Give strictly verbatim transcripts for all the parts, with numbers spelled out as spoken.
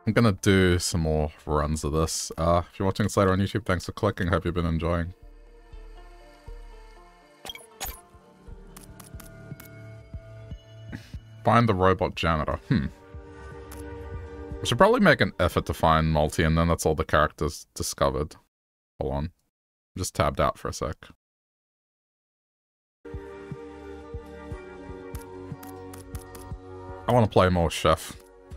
I'm gonna do some more runs of this. Uh, if you're watching this later on YouTube, thanks for clicking. Hope you've been enjoying. Find the robot janitor. Hmm. I should probably make an effort to find Multi, and then that's all the characters discovered. Hold on. I'm just tabbed out for a sec. I want to play more Chef.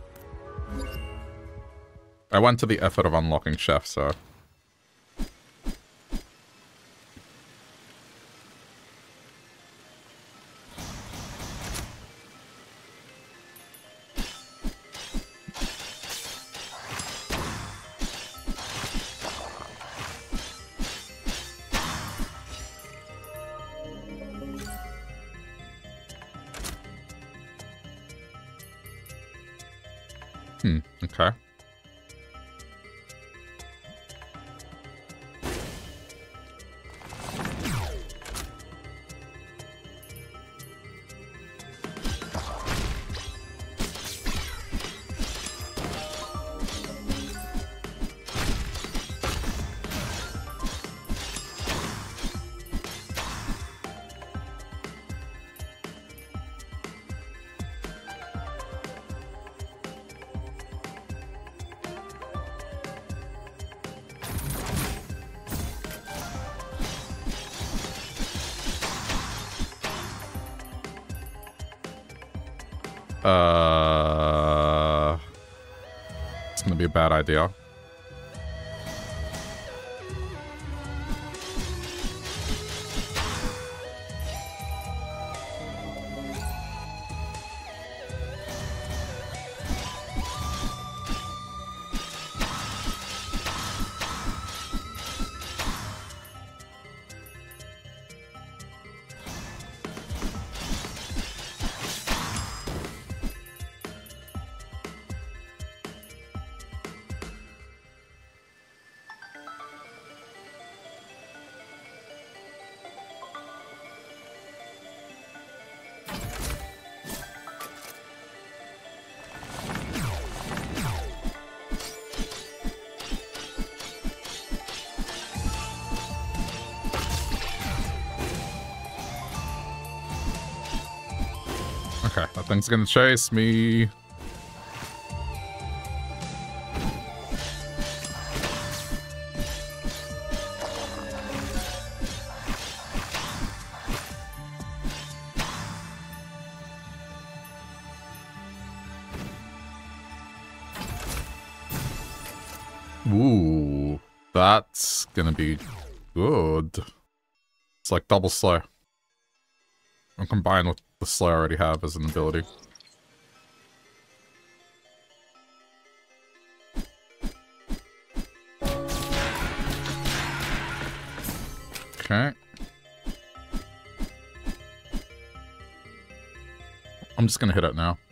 I went to the effort of unlocking Chef, so... Hmm, okay. Uh, it's gonna be a bad idea. Okay, that thing's gonna chase me. Ooh, that's gonna be good. It's like double slow. And combined with the slow I already have as an ability. Okay. I'm just gonna hit it now.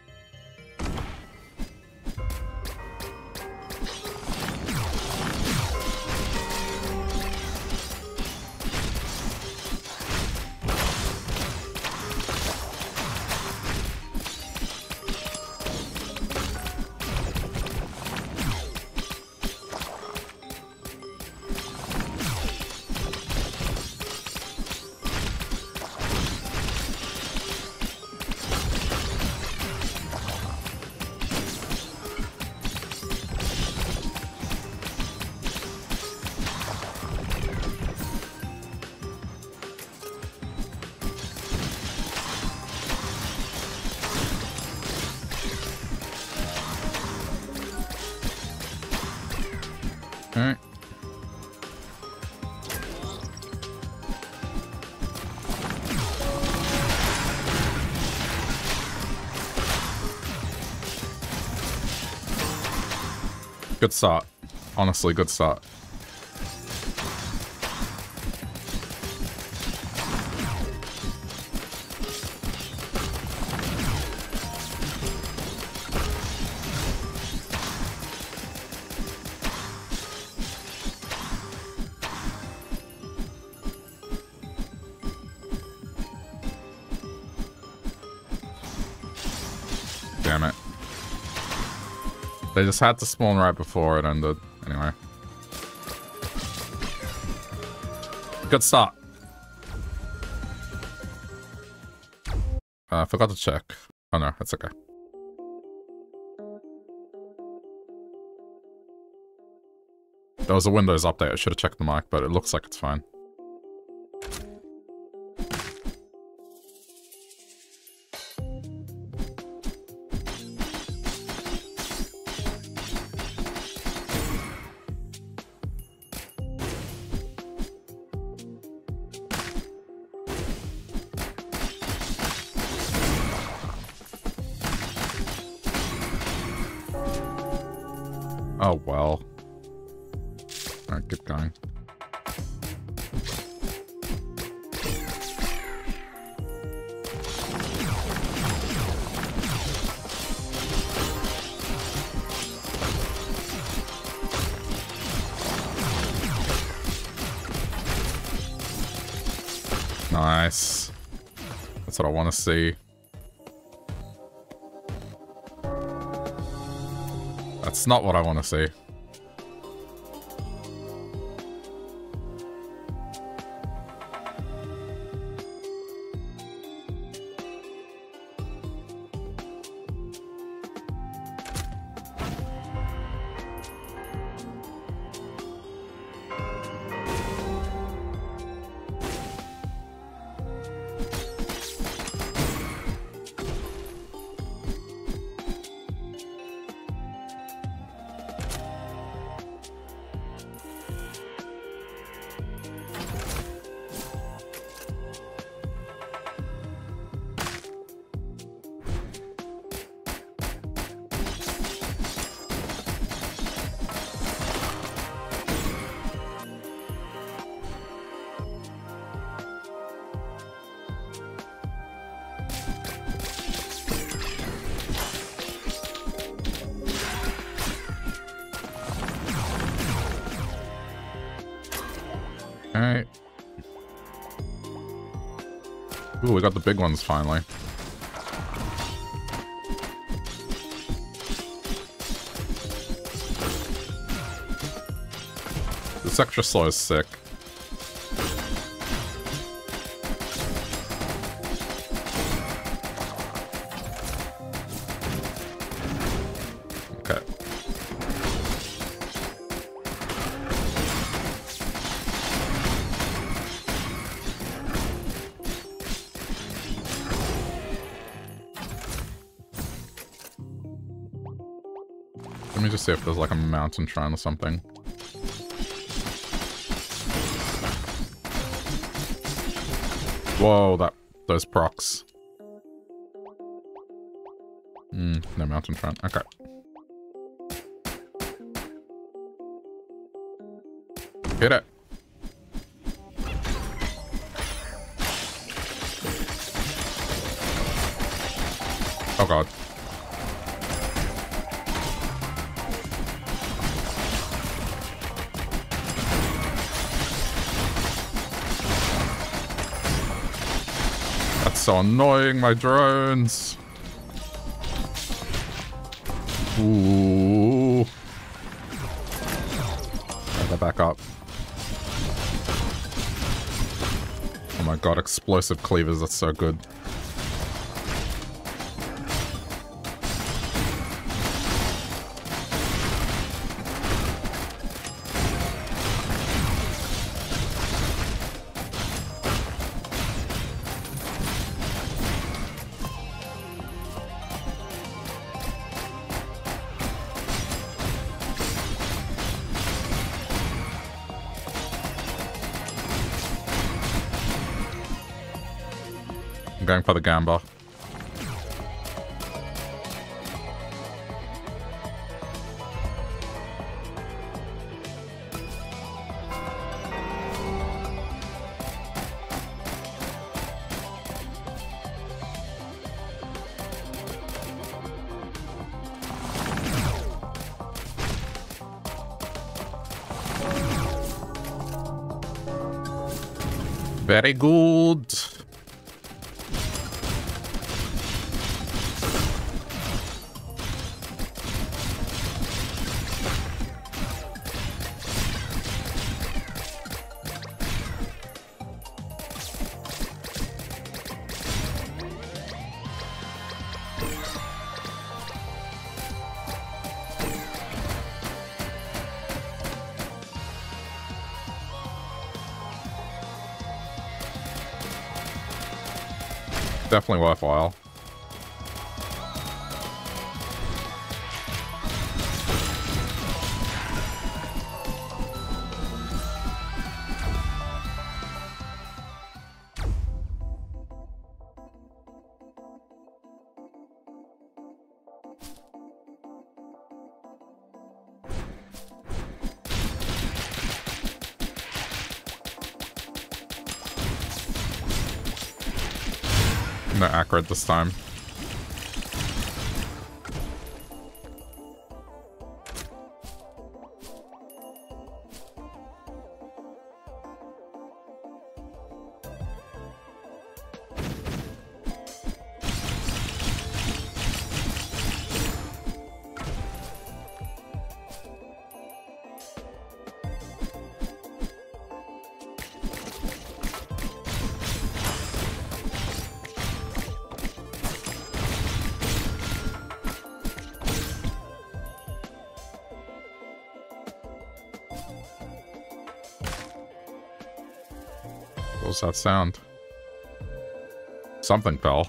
Alright. Good start. Honestly, good start. Damn it. They just had to spawn right before it ended. Anyway. Good start. I uh, forgot to check. Oh no, that's okay. There was a Windows update. I should have checked the mic, but it looks like it's fine. Oh well. Alright, get going. Nice. That's what I want to see. That's not what I want to see. Alright. Ooh, we got the big ones finally. This extra slow is sick. Okay. Let me just see if there's like a mountain shrine or something. Whoa, that those procs. Hmm, no mountain shrine. Okay. Hit it. Oh god. That's so annoying, my drones. Ooh. Gotta back up. Oh my god, explosive cleavers, that's so good. I'm going for the Gamba. Very good. Definitely worthwhile. No accurate this time. What was that sound? Something fell.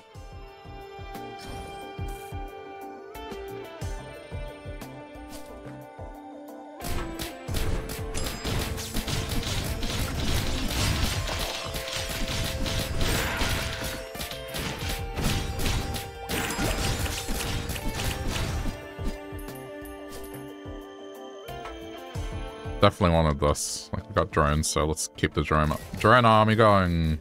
Definitely wanted this. Like, we got drones, so let's keep the drone up. Drone army going.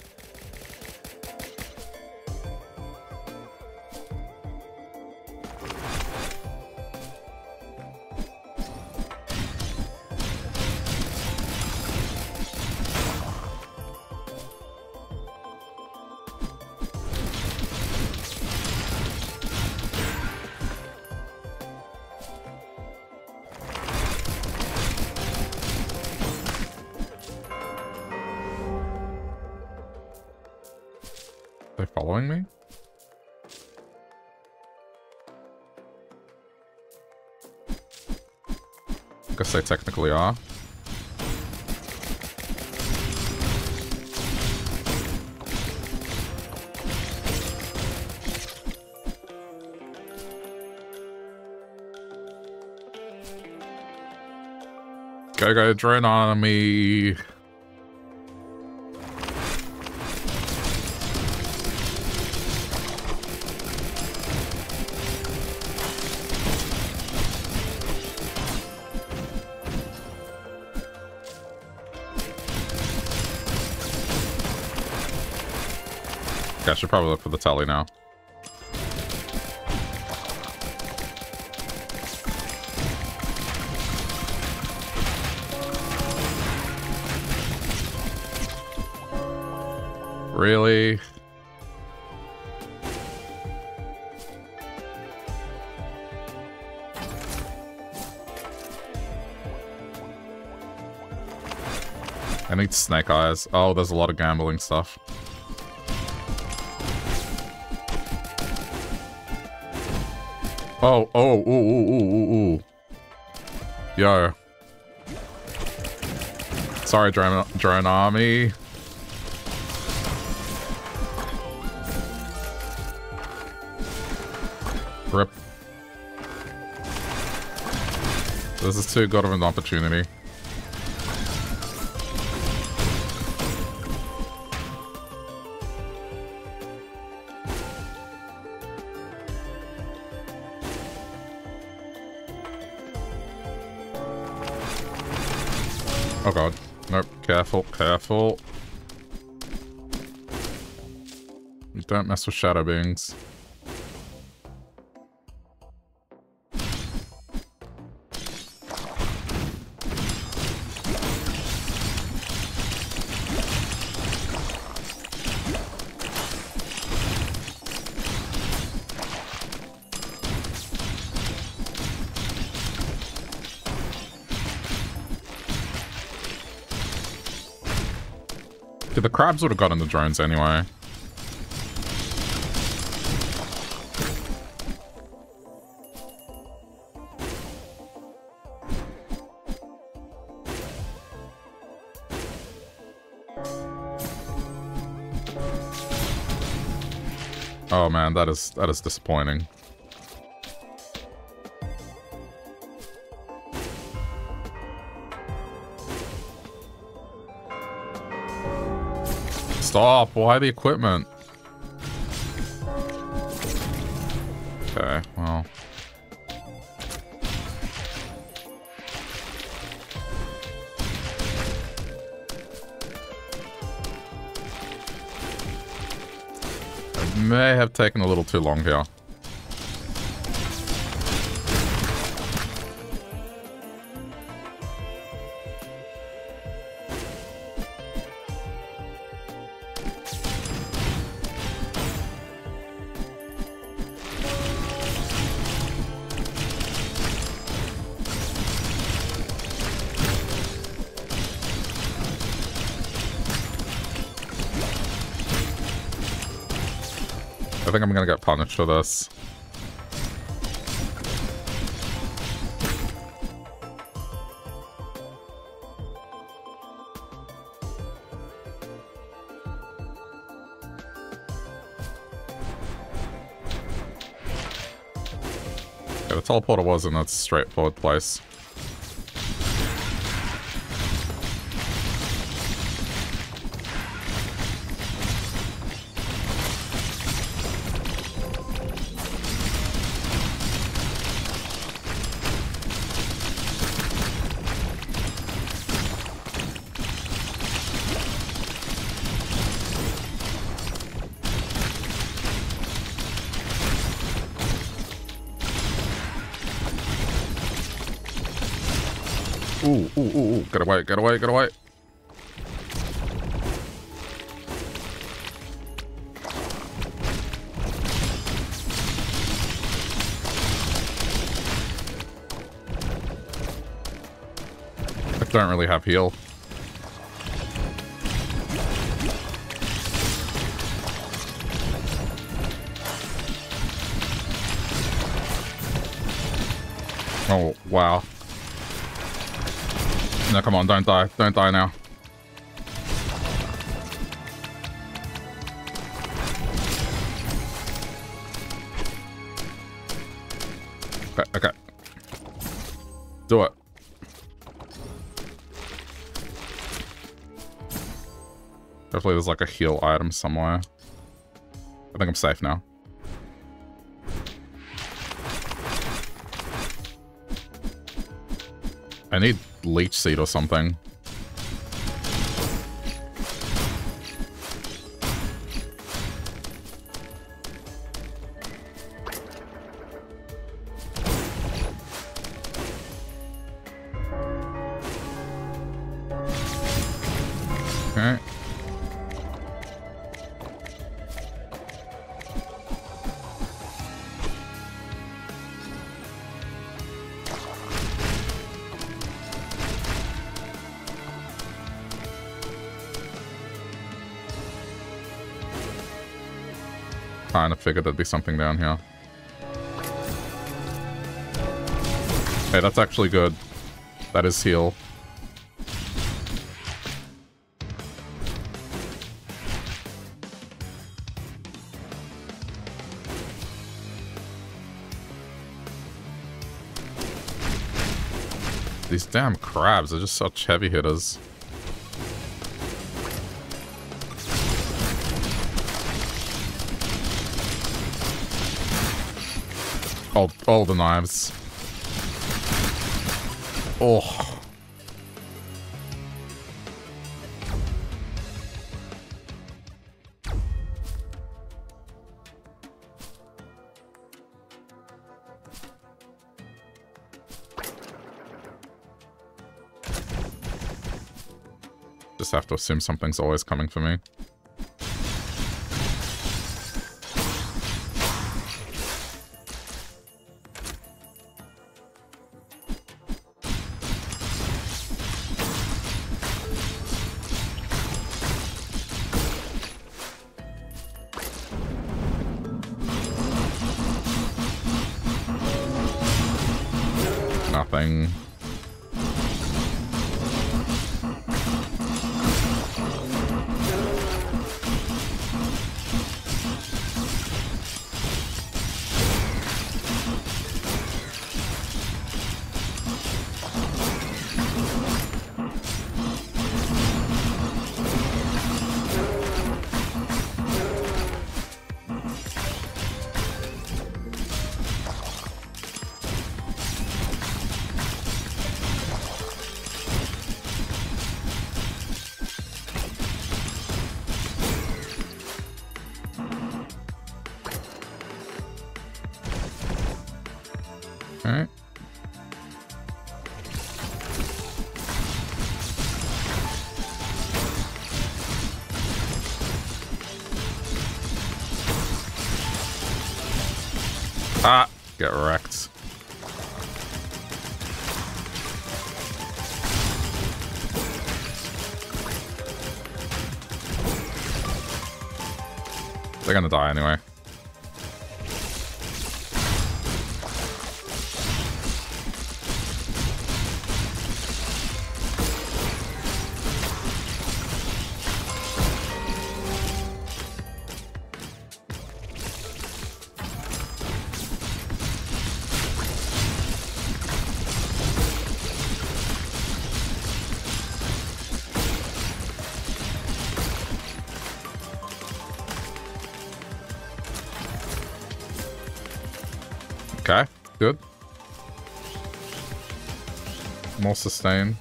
They following me? I guess they technically are. Go go drone army. I should probably look for the tally now. Really? I need snake eyes. Oh, there's a lot of gambling stuff. Oh, oh, ooh, ooh, ooh, ooh, ooh. Yo. Sorry, drone, drone army. Rip. This is too good of an opportunity. Oh god. Nope. Careful, careful. You don't mess with shadow beings. The crabs would have gotten the drones anyway. Oh man, that is that is disappointing. Stop! Why the equipment? Okay, well. I may have taken a little too long here. I think I'm gonna get punished for this. Yeah, the teleporter was in that straightforward place. Ooh, ooh, ooh, ooh. Get away, get away, get away. I don't really have heal. Oh, wow. No, come on, don't die. Don't die now. Okay, okay. Do it. Hopefully there's like a heal item somewhere. I think I'm safe now. I need leech seed or something. Okay. Kind of figured there'd be something down here. Hey, that's actually good. That is heal. These damn crabs are just such heavy hitters. All, all the knives. Oh. Just have to assume something's always coming for me. Nothing. Alright. Ah! Get wrecked. They're gonna die anyway. Okay, good. More sustain.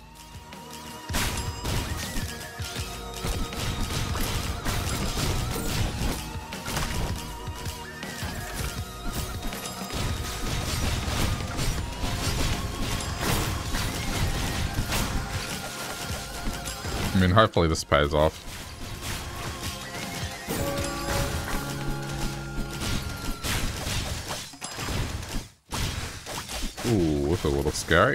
I mean, hopefully this pays off. Ooh, that's a little scary.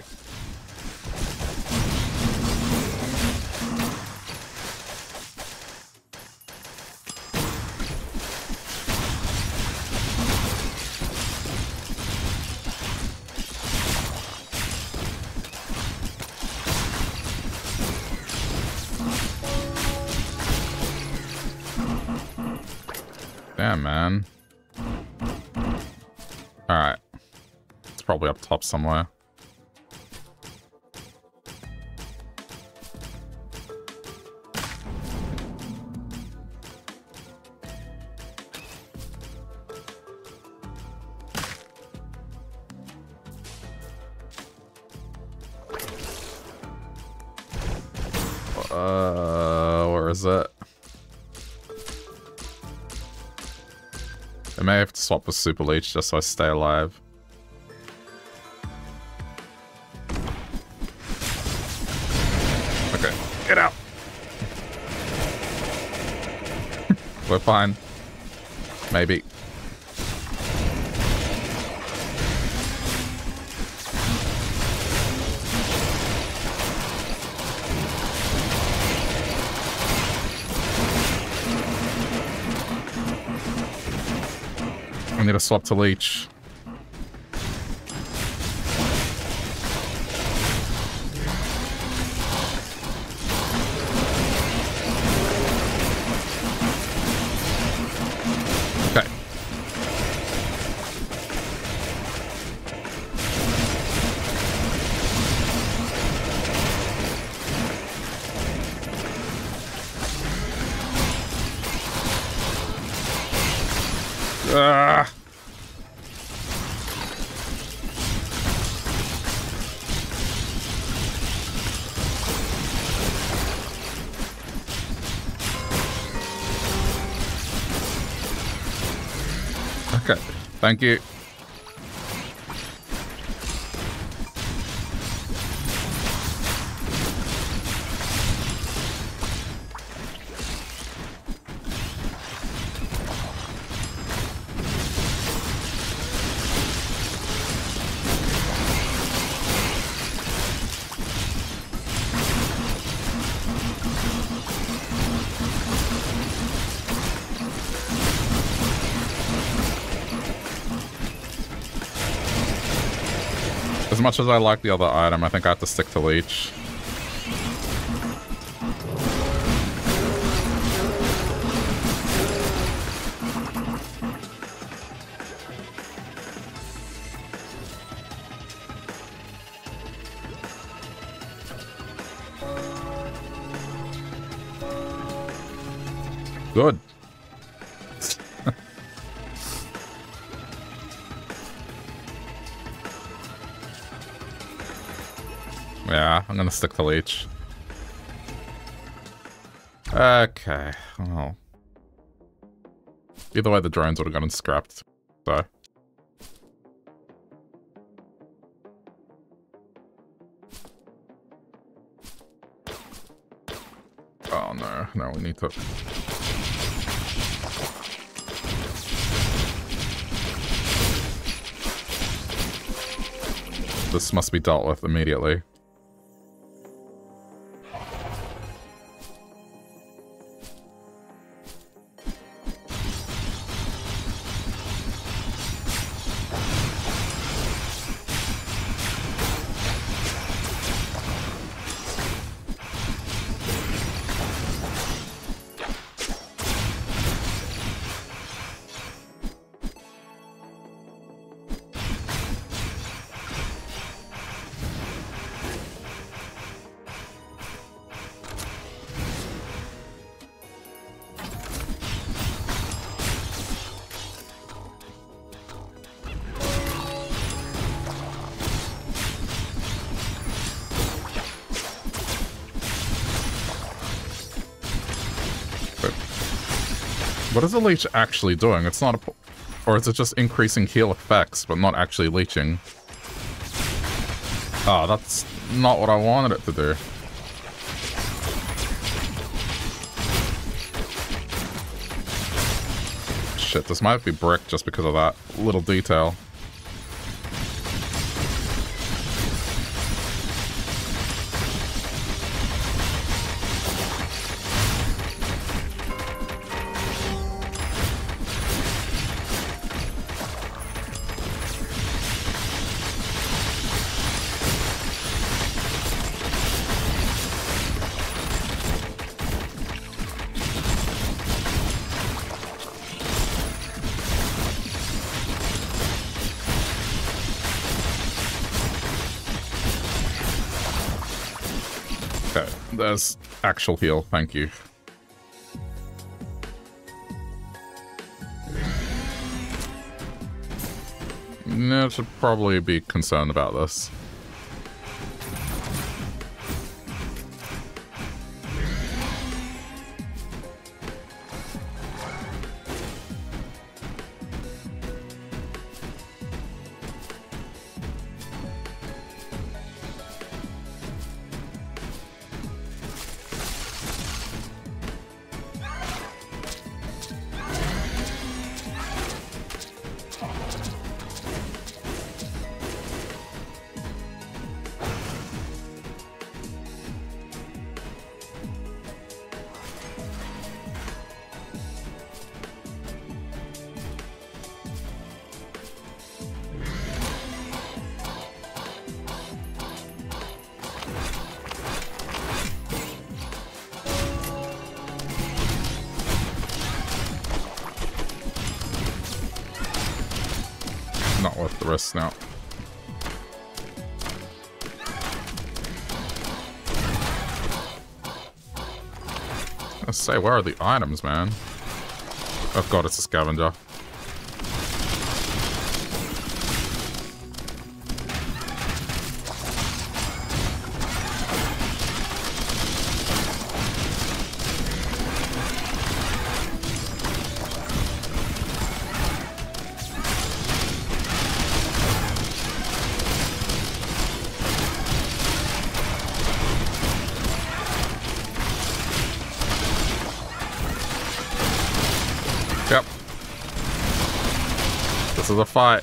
Damn, man. Alright. It's probably up top somewhere. Uh, where is it? I may have to swap with Super Leech just so I stay alive. Okay, get out! We're fine. Maybe. I need to swap to Leech. Okay. Ah. Okay, thank you. As much as I like the other item, I think I have to stick to Leech. Good. Yeah, I'm gonna stick to Leech. Okay, well. Either way, the drones would have gotten scrapped, so. Oh no, no, we need to... This must be dealt with immediately. What is the leech actually doing? It's not a... Or is it just increasing heal effects, but not actually leeching? Oh, that's not what I wanted it to do. Shit, this might be brick just because of that little detail. There's actual heal, thank you. No, I should probably be concerned about this. Not worth the risk now. I say, where are the items, man? Oh god, it's a scavenger. This is a fight.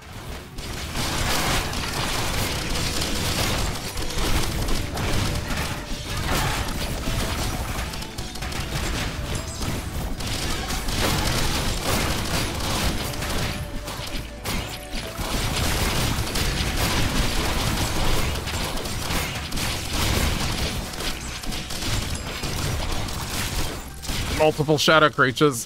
Multiple shadow creatures.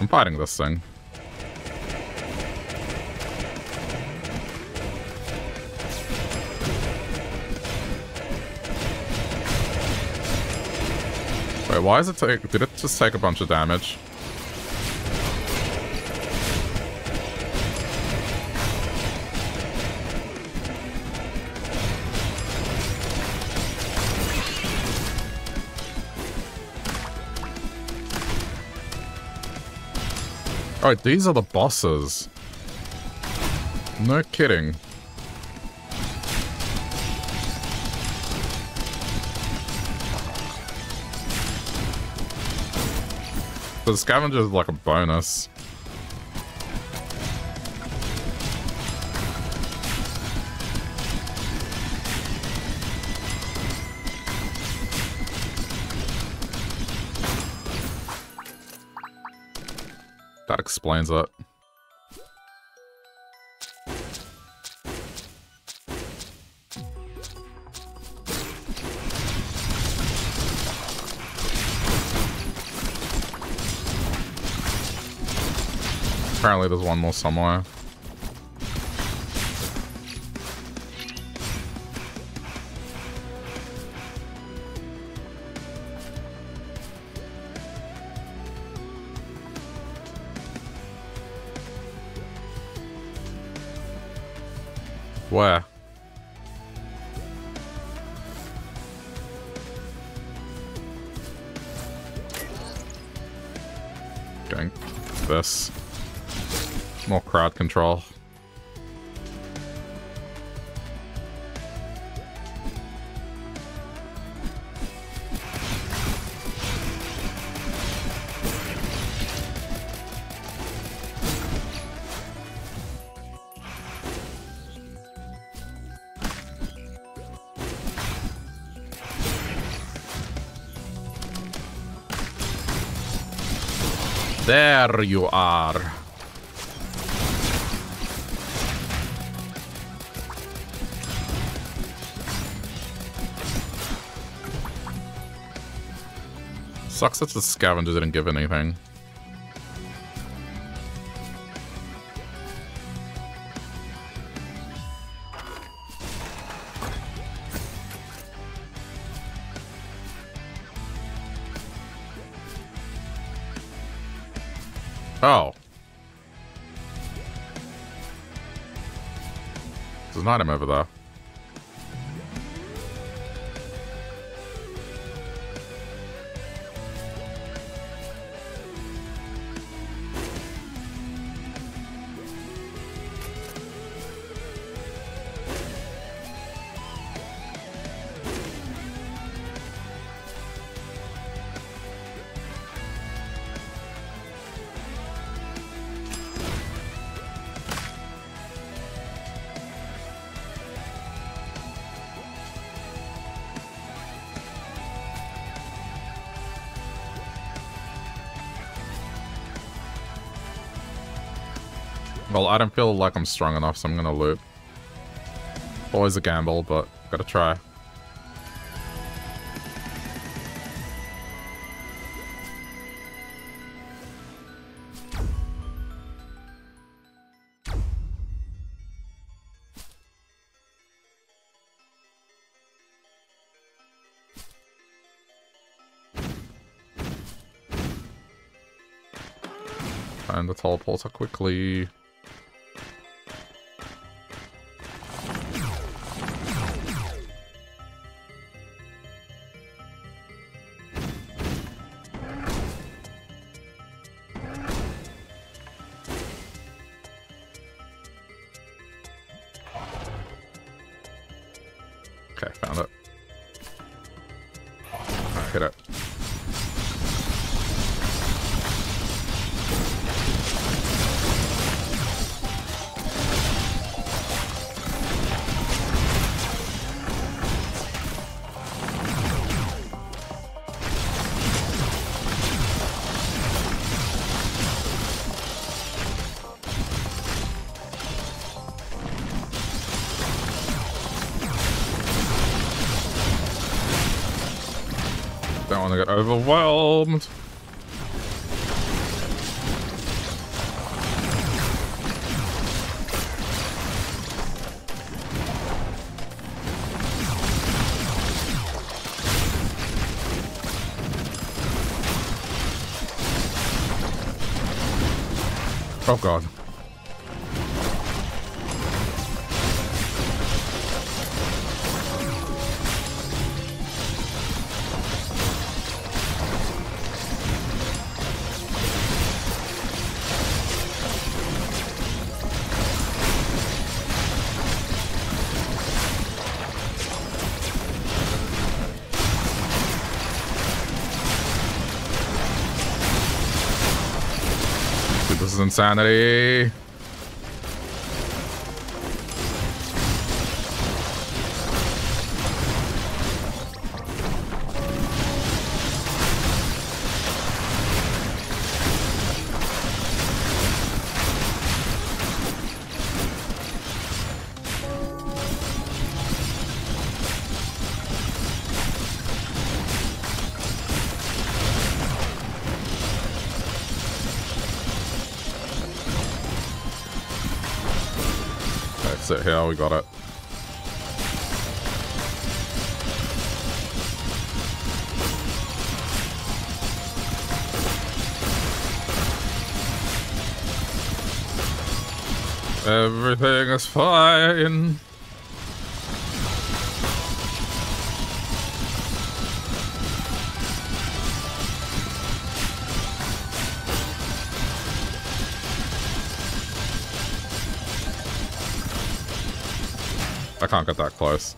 I'm fighting this thing. Wait, why is it take... Did it just take a bunch of damage? Alright, these are the bosses. No kidding. The scavenger is like a bonus. That explains it. Apparently there's one more somewhere. Where? Getting this. More crowd control. There you are. Sucks that the scavenger didn't give anything. Oh. There's an item over there. Well, I don't feel like I'm strong enough, so I'm gonna loop. Always a gamble, but gotta try. Find the teleporter quickly. Okay, found it. Alright, hit it. Don't want to get overwhelmed. Oh god. This is insanity. It here, we got it. Everything is fine. I can't get that close.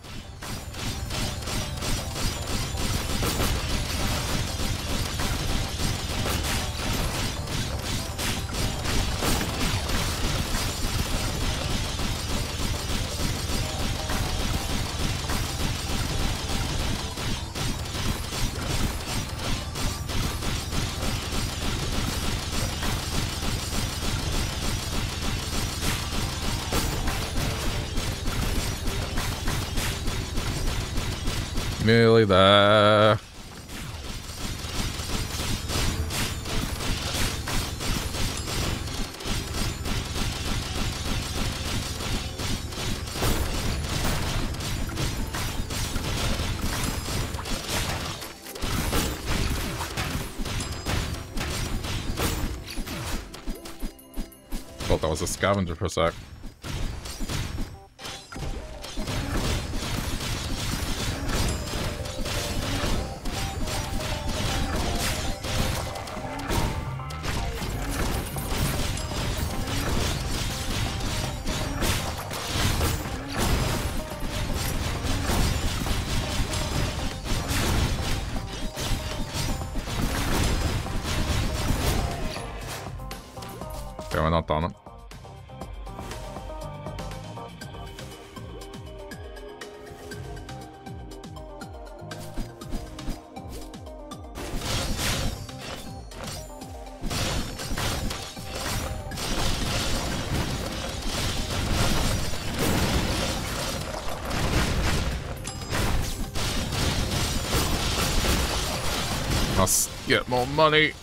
Nearly there. Thought that was a scavenger for a sec. Okay, we're not done it. Must get more money.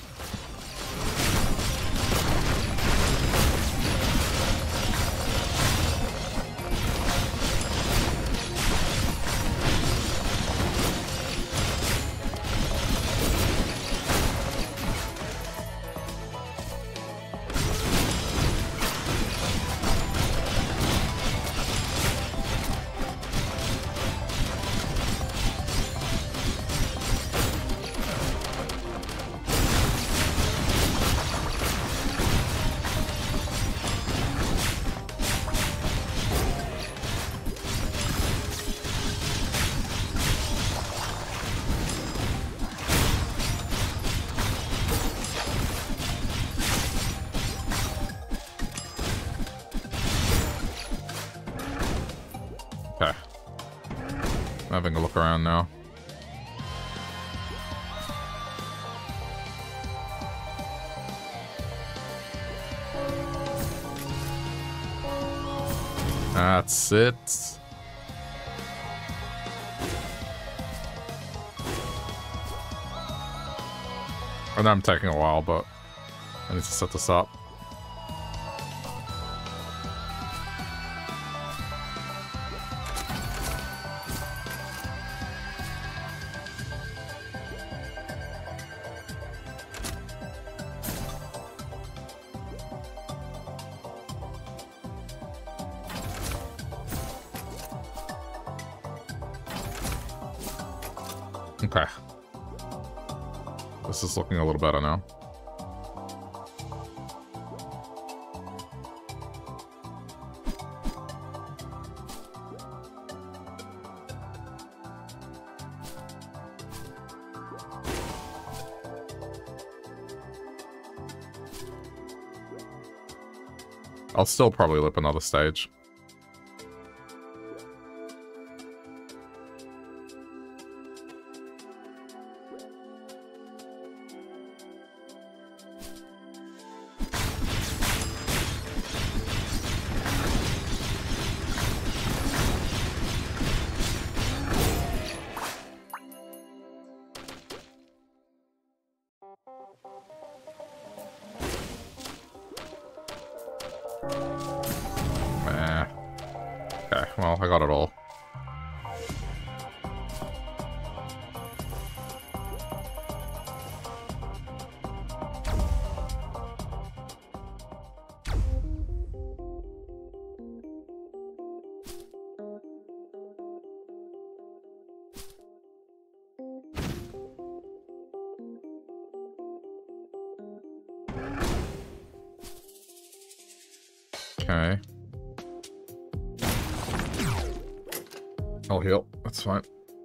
Okay. I'm having a look around now. That's it. I know I'm taking a while, but I need to set this up. Okay. This is looking a little better now. I'll still probably lip another stage. I got it all. Okay. I'll heal. That's fine.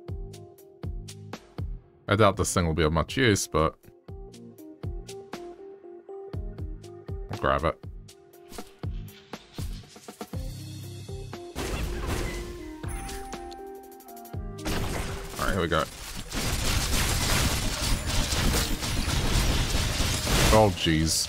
I doubt this thing will be of much use, but I'll grab it. Alright, here we go. Oh, jeez.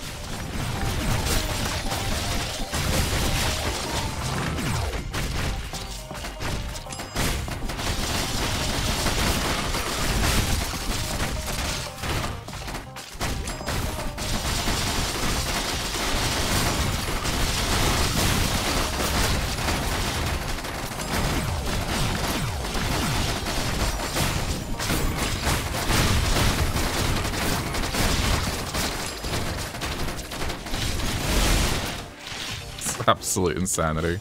Absolute insanity.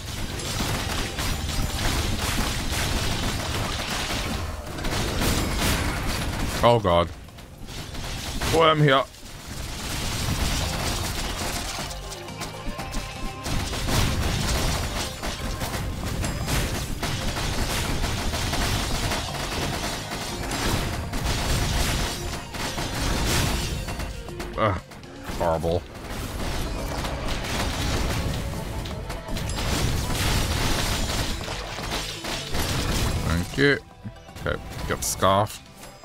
Oh god. Boy, I'm here. Ugh. Horrible. Thank you. Okay, get the scarf.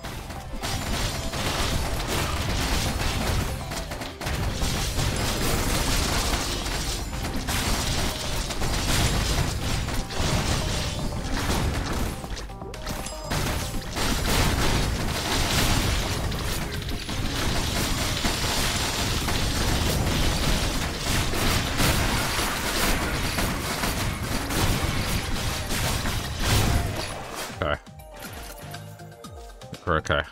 Okay.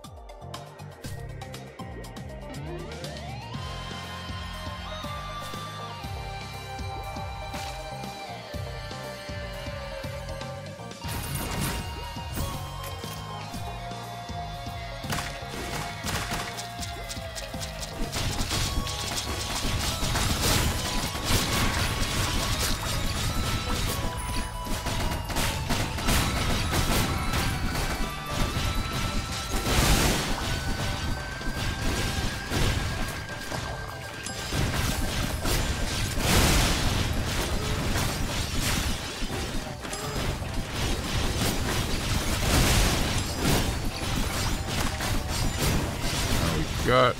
Got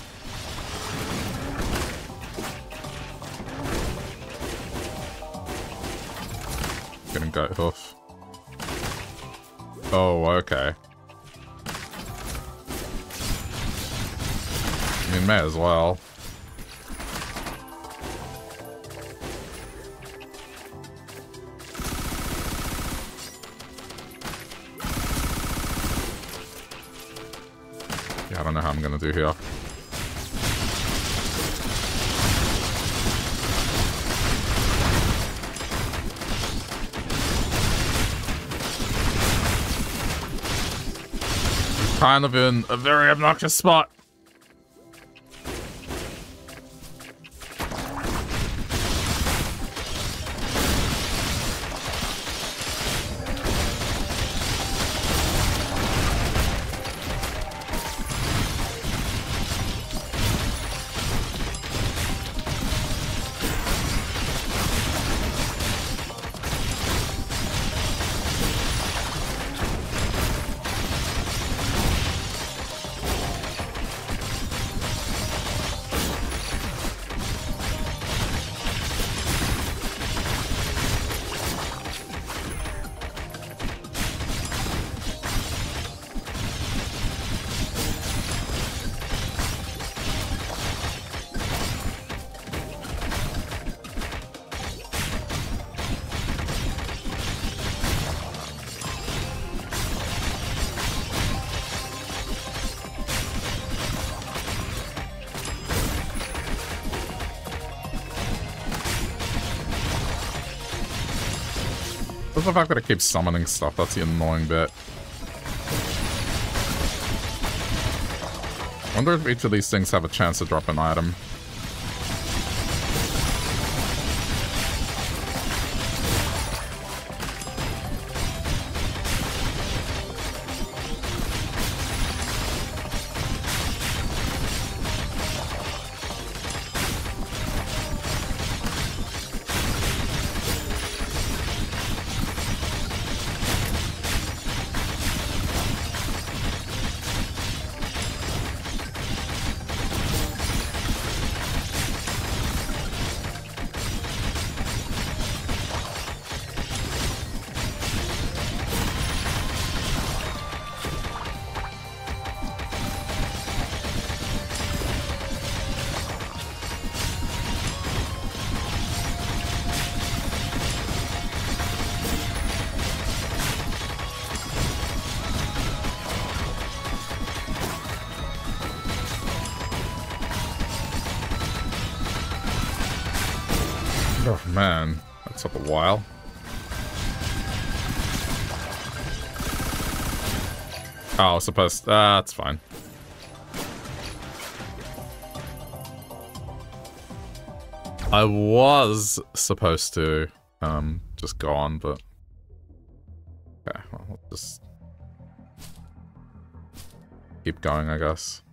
getting goat hoof. Oh, okay. I mean, may as well. Yeah, I don't know how I'm gonna do here. kind of in a very obnoxious spot. Just the fact that it keeps summoning stuff, that's the annoying bit. I wonder if each of these things have a chance to drop an item. Man, that took a while. Oh, I was supposed... Ah, uh, that's fine. I was supposed to um, just go on, but... Okay, well, we'll just... keep going, I guess.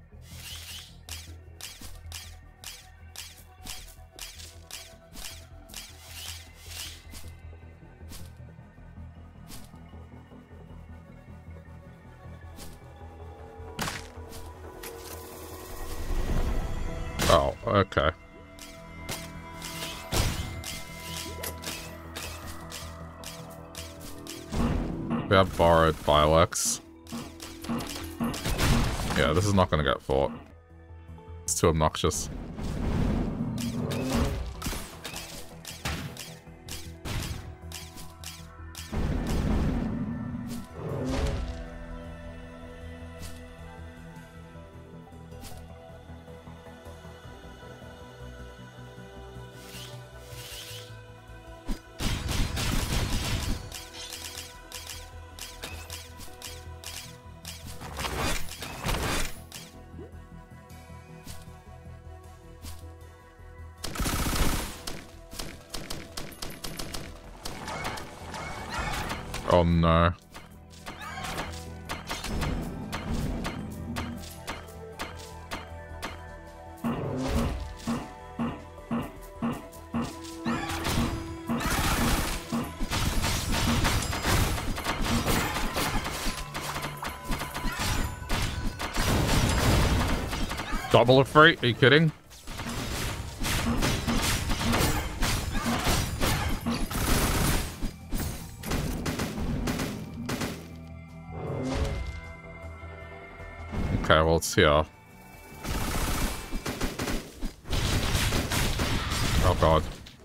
Oh, okay. We have borrowed fireworks. Yeah, this is not gonna get fought. It's too obnoxious. Oh no. Double of freight? Are you kidding? Okay, well, it's here. Oh, God.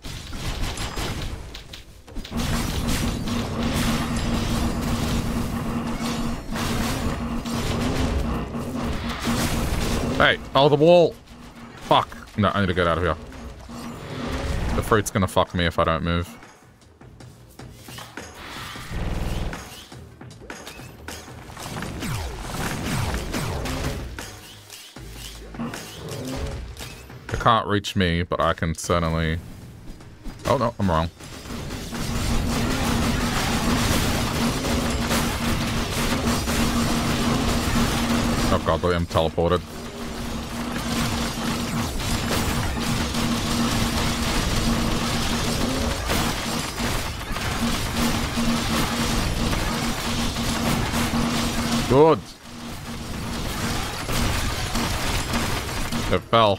Hey! Oh, the wall! Fuck. No, I need to get out of here. The fruit's gonna fuck me if I don't move. It can't reach me, but I can certainly... Oh no, I'm wrong. Oh god, the imp teleported. Good. It fell.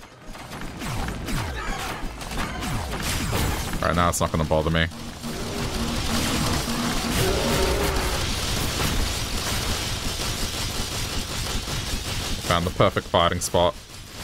Alright, now it's not going to bother me. Found the perfect fighting spot.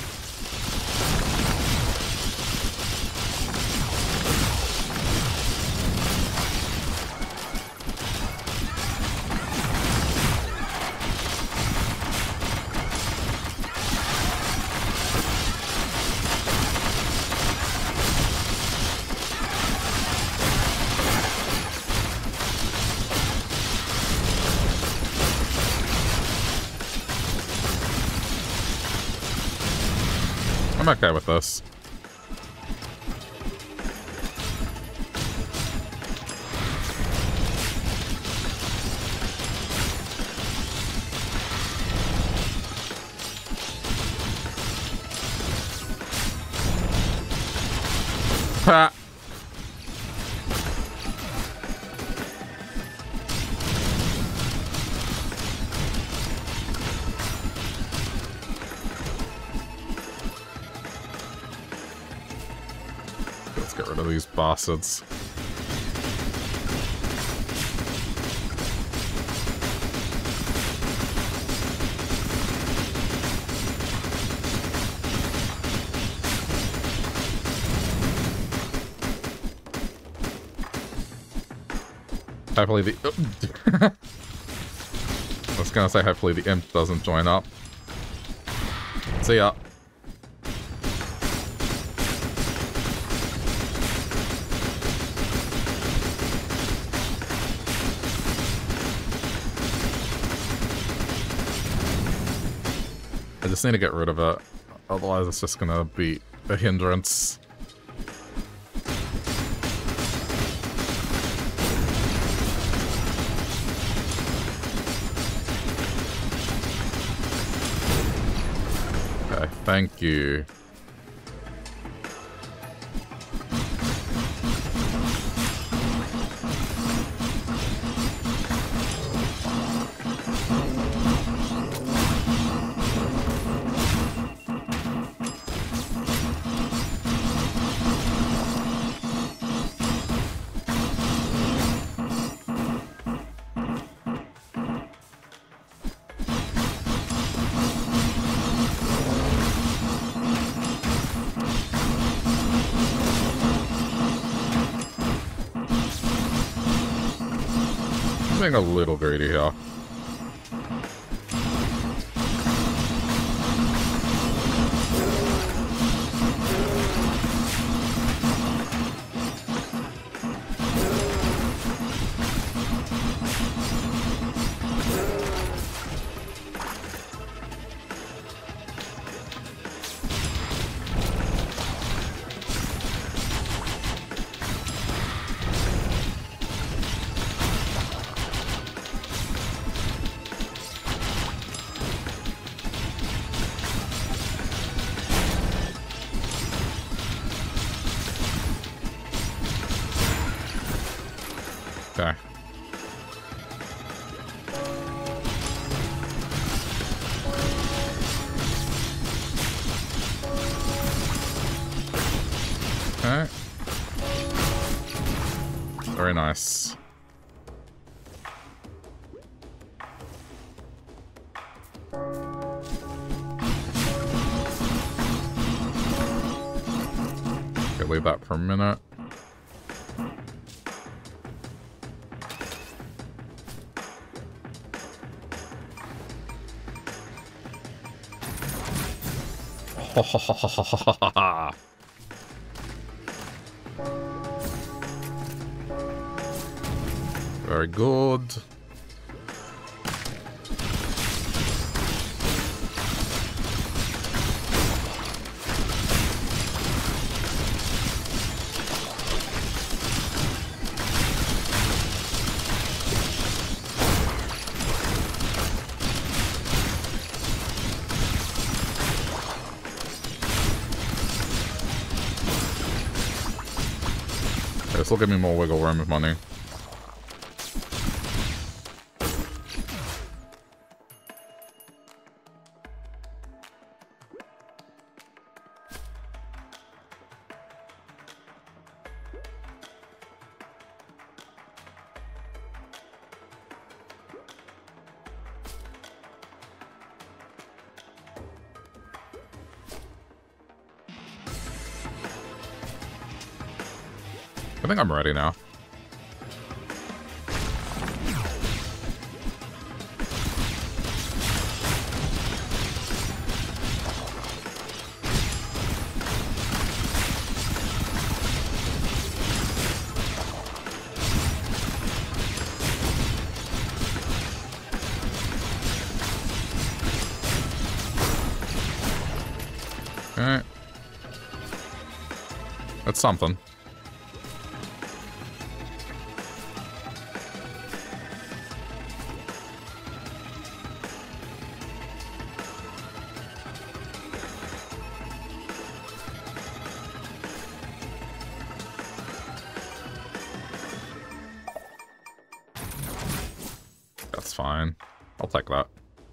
I'm okay with this. Ha! These bastards. Hopefully the... I was gonna say hopefully the imp doesn't join up. See ya. I just need to get rid of it, otherwise it's just gonna be a hindrance. Okay, thank you. A little greedy here. Okay. Okay. Very nice. Okay, leave that for a minute. Very good. This will give me more wiggle room with money. I think I'm ready now. Okay. That's something. That's fine. I'll take that.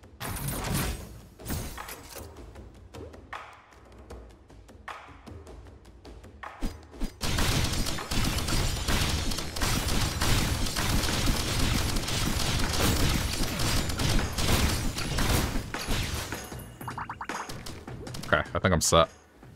Okay, I think I'm set.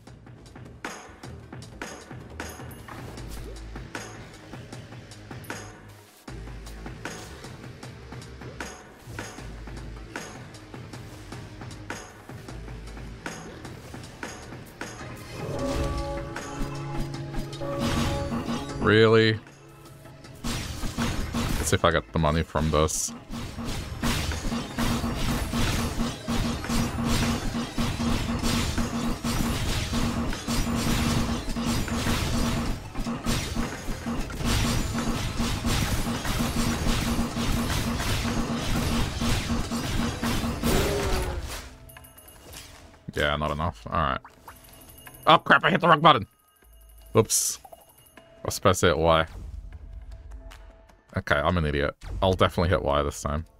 Really? Let's see if I get the money from this. Yeah, not enough. Alright. Oh crap, I hit the wrong button! Oops. I was supposed to hit Y. Okay, I'm an idiot. I'll definitely hit Y this time.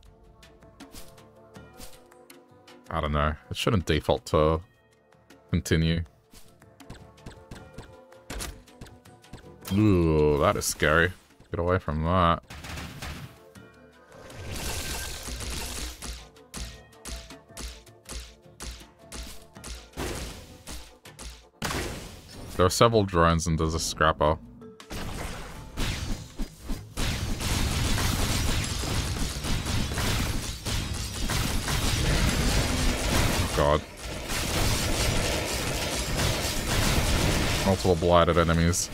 I don't know. It shouldn't default to continue. Ooh, that is scary. Get away from that. There are several drones and there's a scrapper. God. Multiple blighted enemies.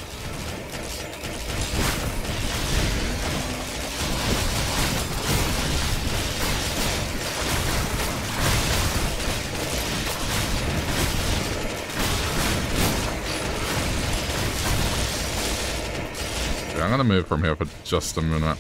Okay, I'm gonna move from here for just a minute.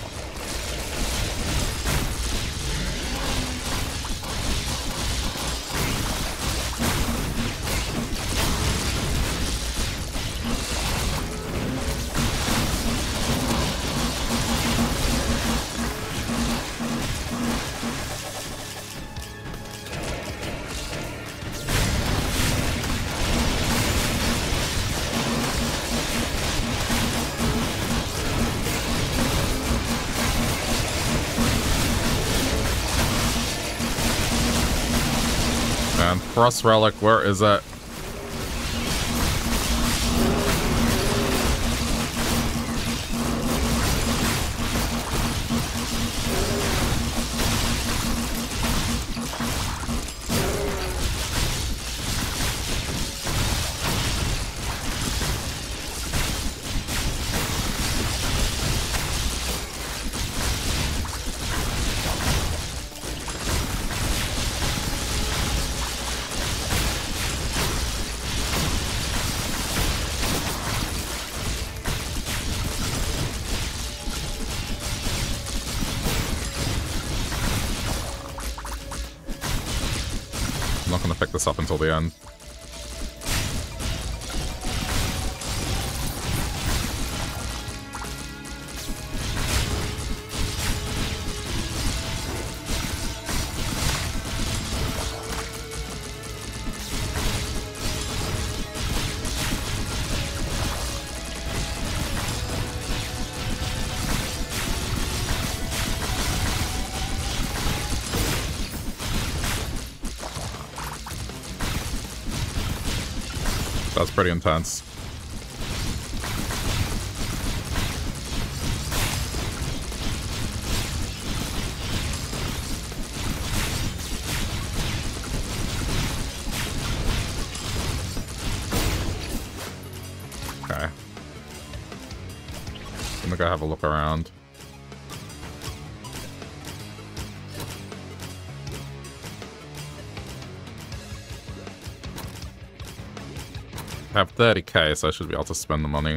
Frost Relic, where is it? I'm not going to pick this up until the end. That's pretty intense. Okay. I'm gonna go have a look around. I have thirty K, so I should be able to spend the money.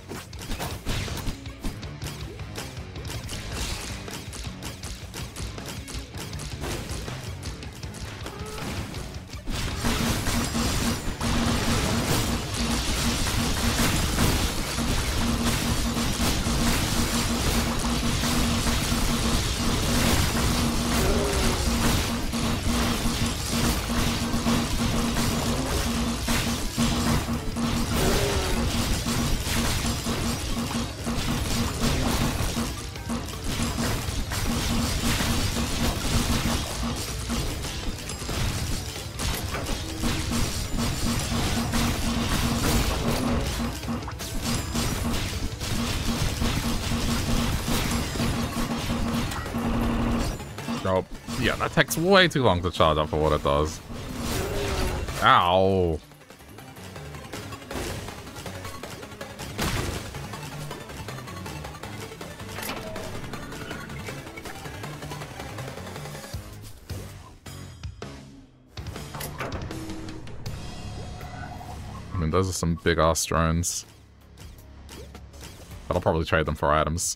Oh, yeah, that takes way too long to charge up for what it does. Ow. I mean, those are some big-ass drones. But I'll probably trade them for items.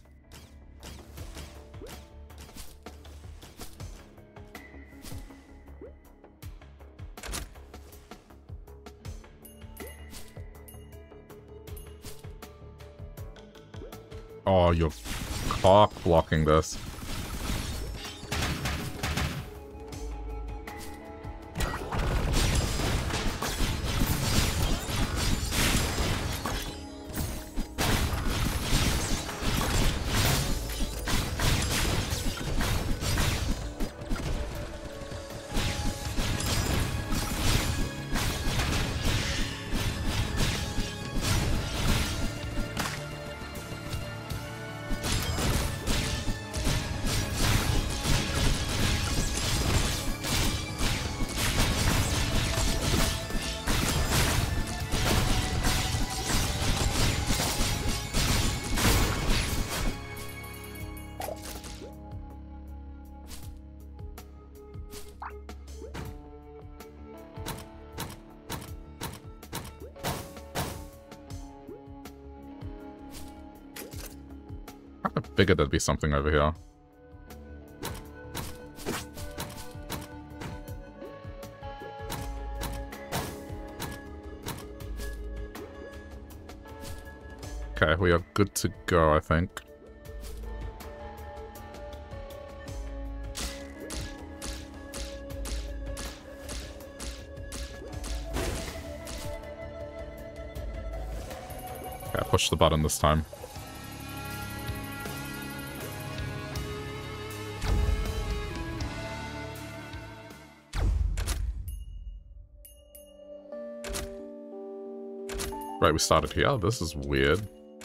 Oh, you're cock blocking this. I figured there'd be something over here. Okay, we are good to go, I think. Okay, push the button this time. Right, we started here. This is weird.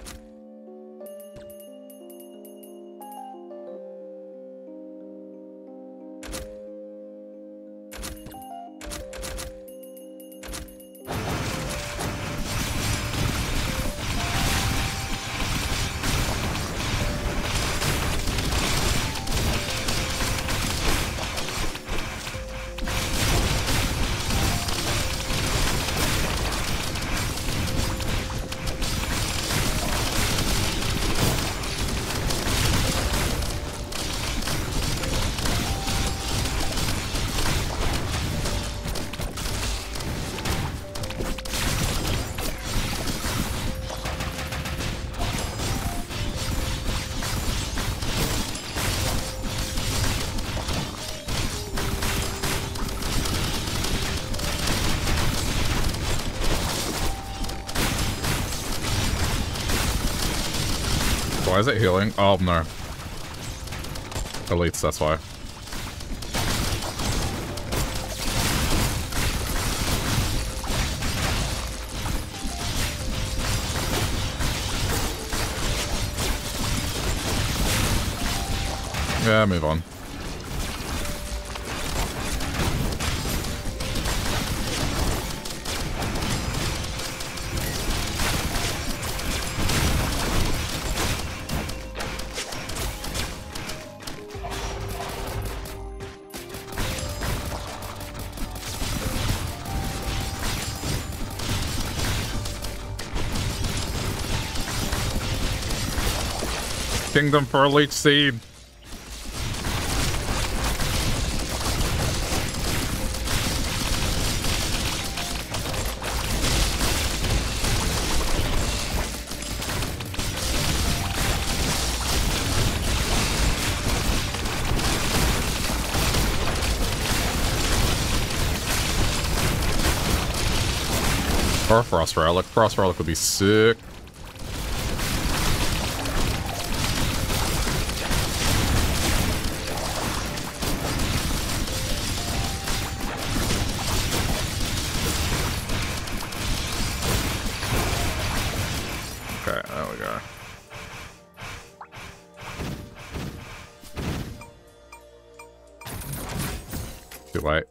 Why is it healing? Oh, no. Elites, that's why. Yeah, move on. Kingdom for a leech seed. Or a Frost Relic. Frost Relic would be sick. Late.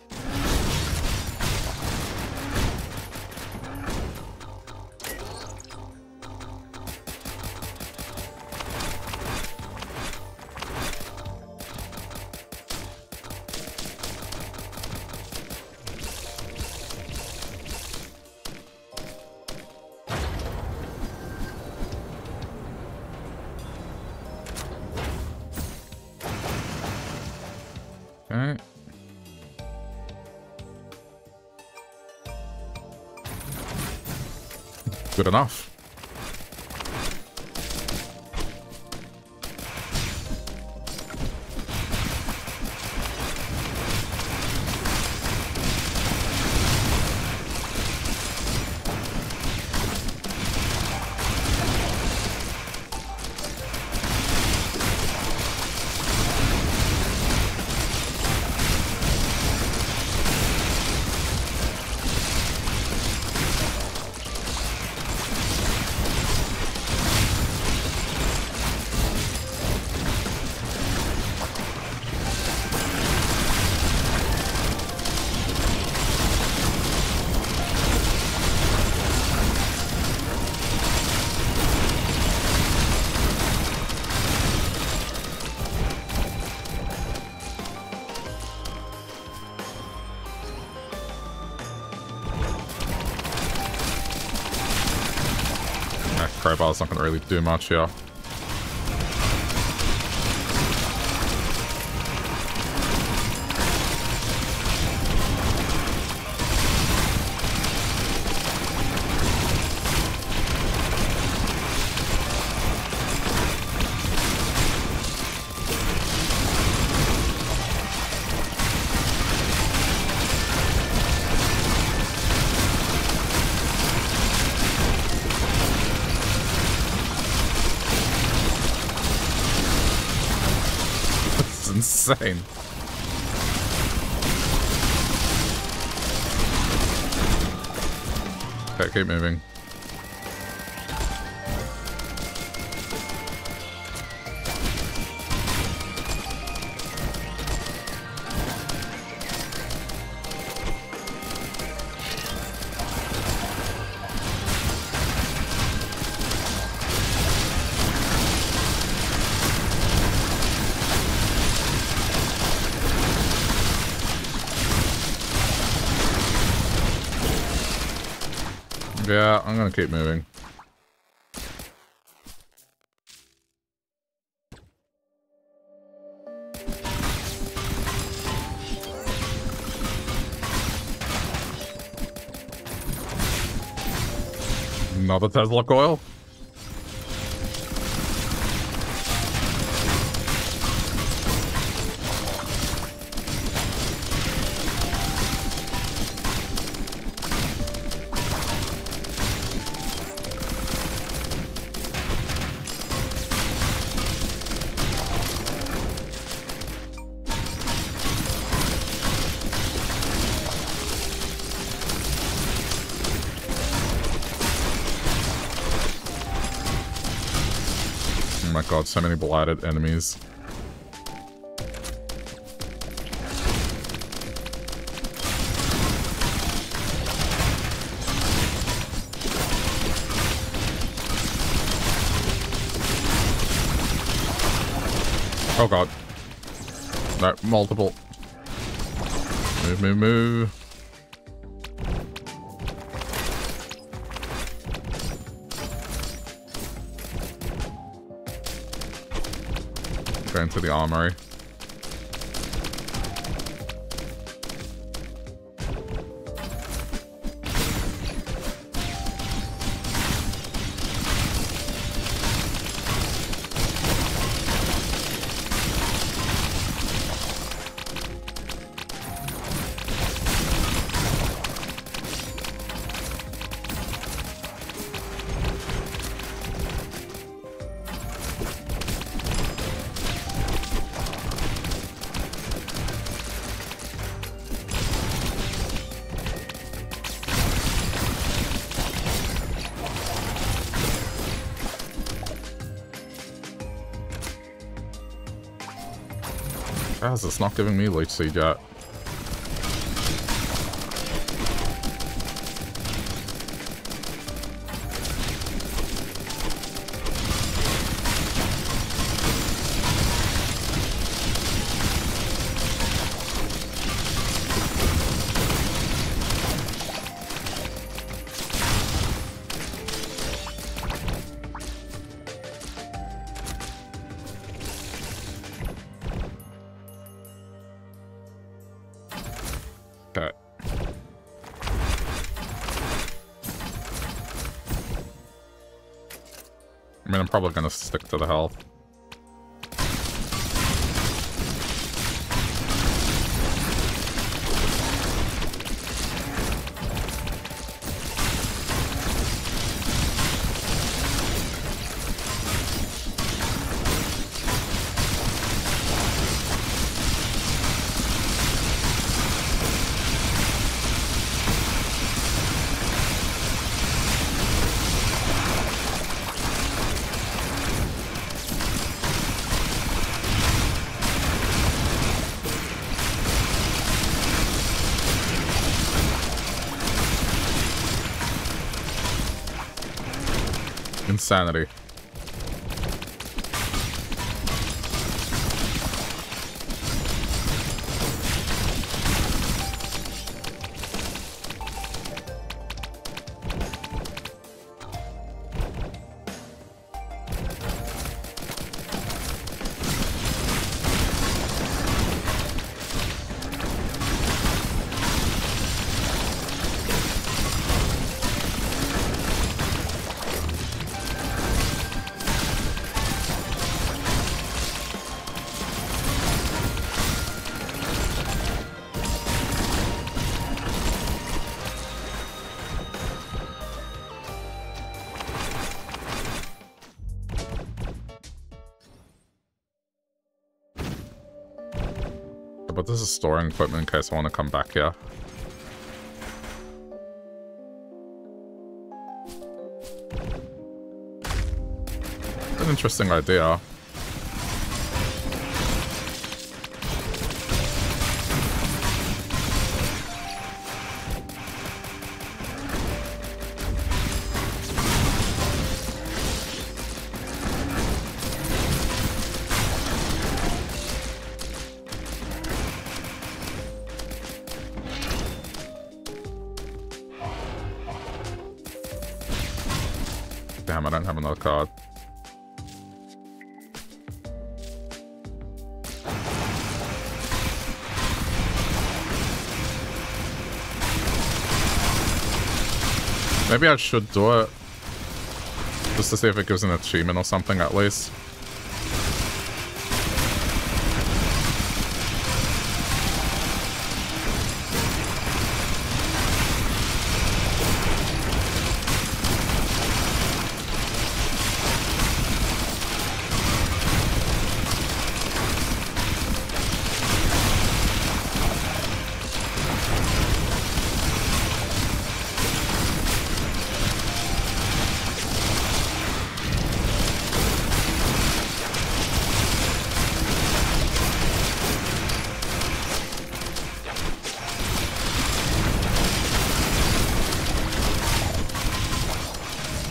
Okay. Good enough. Crowbar's not going to really do much here. Insane. Okay, keep moving. Yeah, I'm gonna keep moving. Another Tesla coil? God, so many blighted enemies. Oh god. No, multiple. Move, move, move. Go into the armory. Guys, it's not giving me leech seed yet. I mean, I'm probably gonna stick to the health. Insanity. But this is storing equipment in case I want to come back here. An interesting idea. Damn, I don't have another card. Maybe I should do it. Just to see if it gives an achievement or something at least.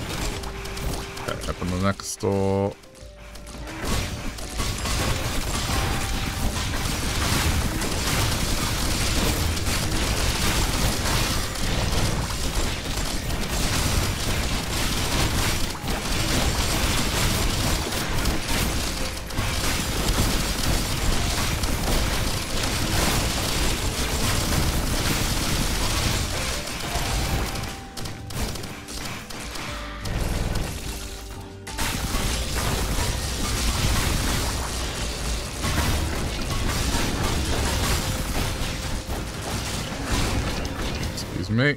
Next door. me.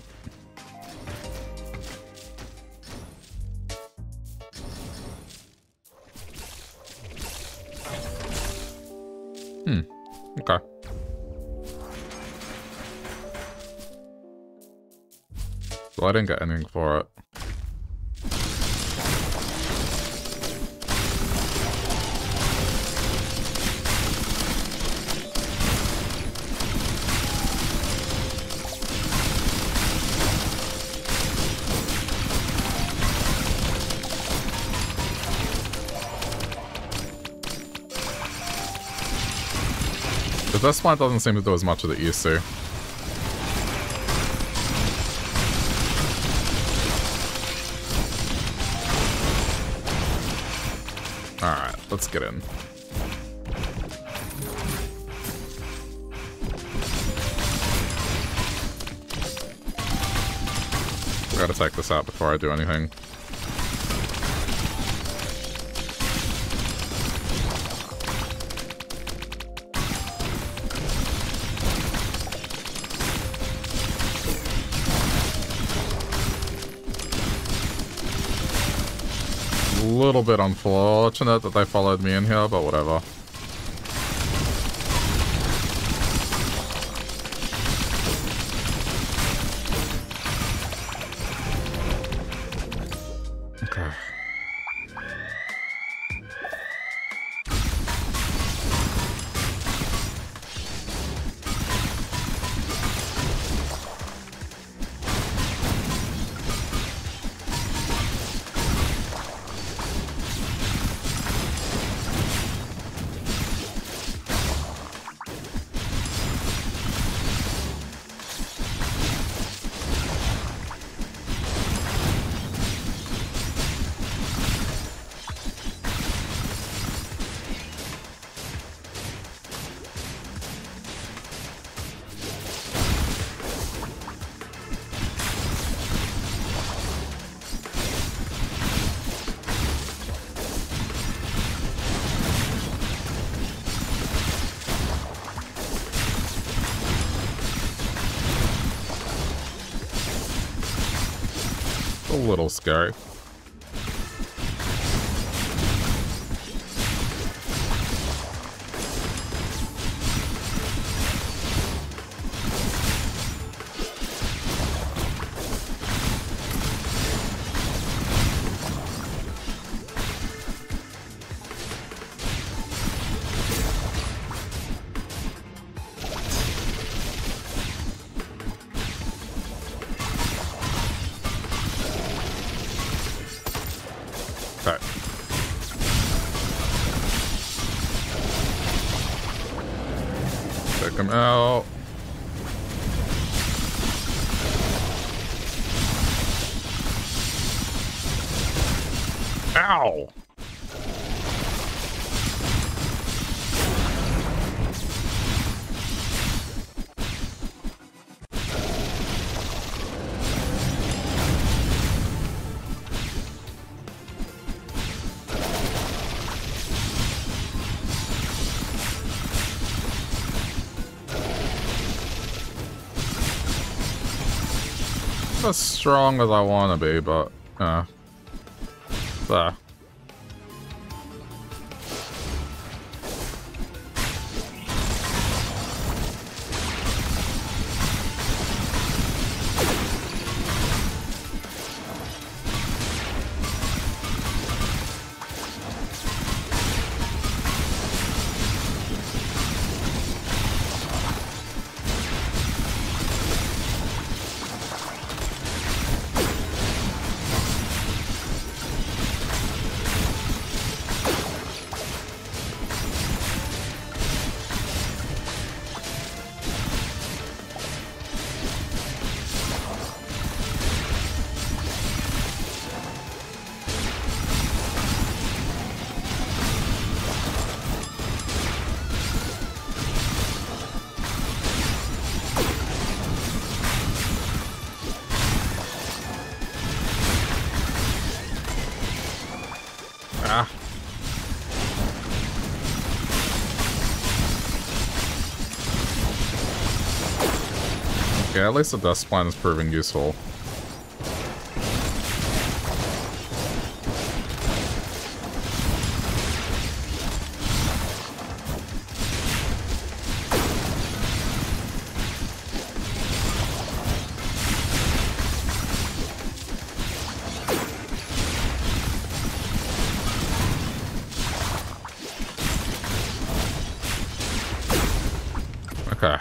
Hmm. Okay. So I didn't get anything for it. This plant doesn't seem to do as much as it used to. Alright, let's get in. I gotta take this out before I do anything. A little bit unfortunate that they followed me in here, but whatever. Okay. A little scary. Check him out. Ow! As strong as I want to be, but uh, there. Yeah, at least the death spline is proving useful. Okay.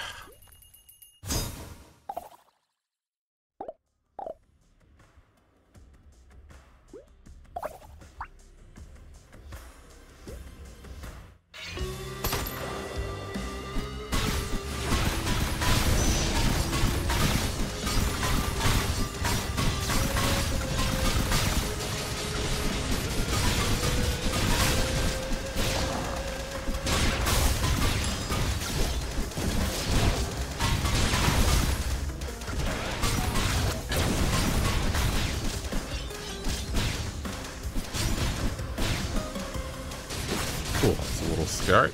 Cool, that's a little scary.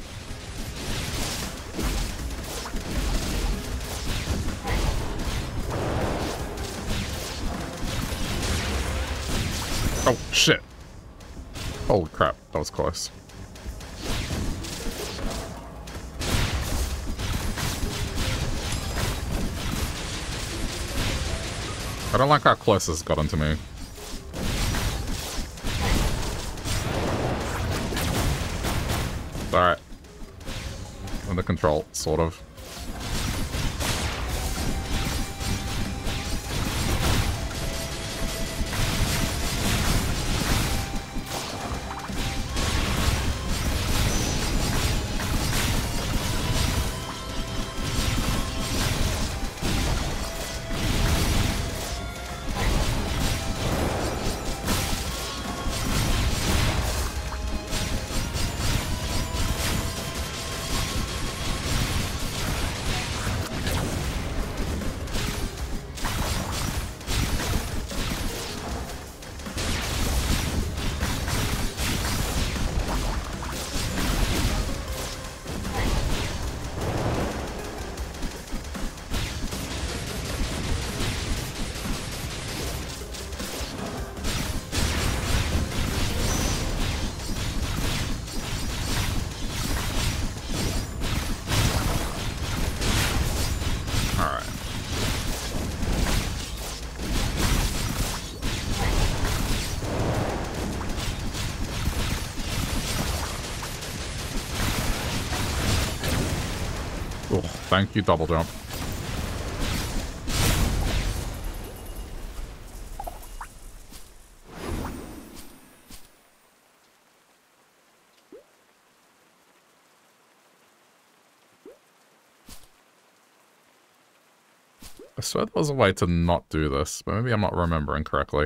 Oh, shit. Holy crap, that was close. I don't like how close this got into me. Alright. Under control, sort of. Thank you, double jump. I swear there was a way to not do this, but maybe I'm not remembering correctly.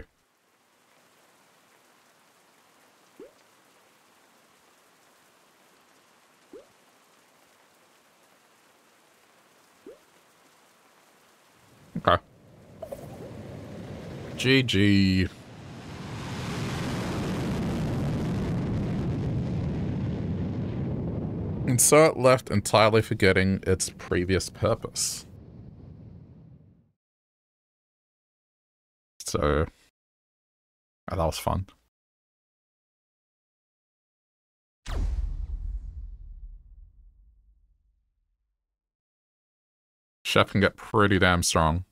Okay. G G. Insert left entirely forgetting its previous purpose. So, oh, that was fun. Chef can get pretty damn strong.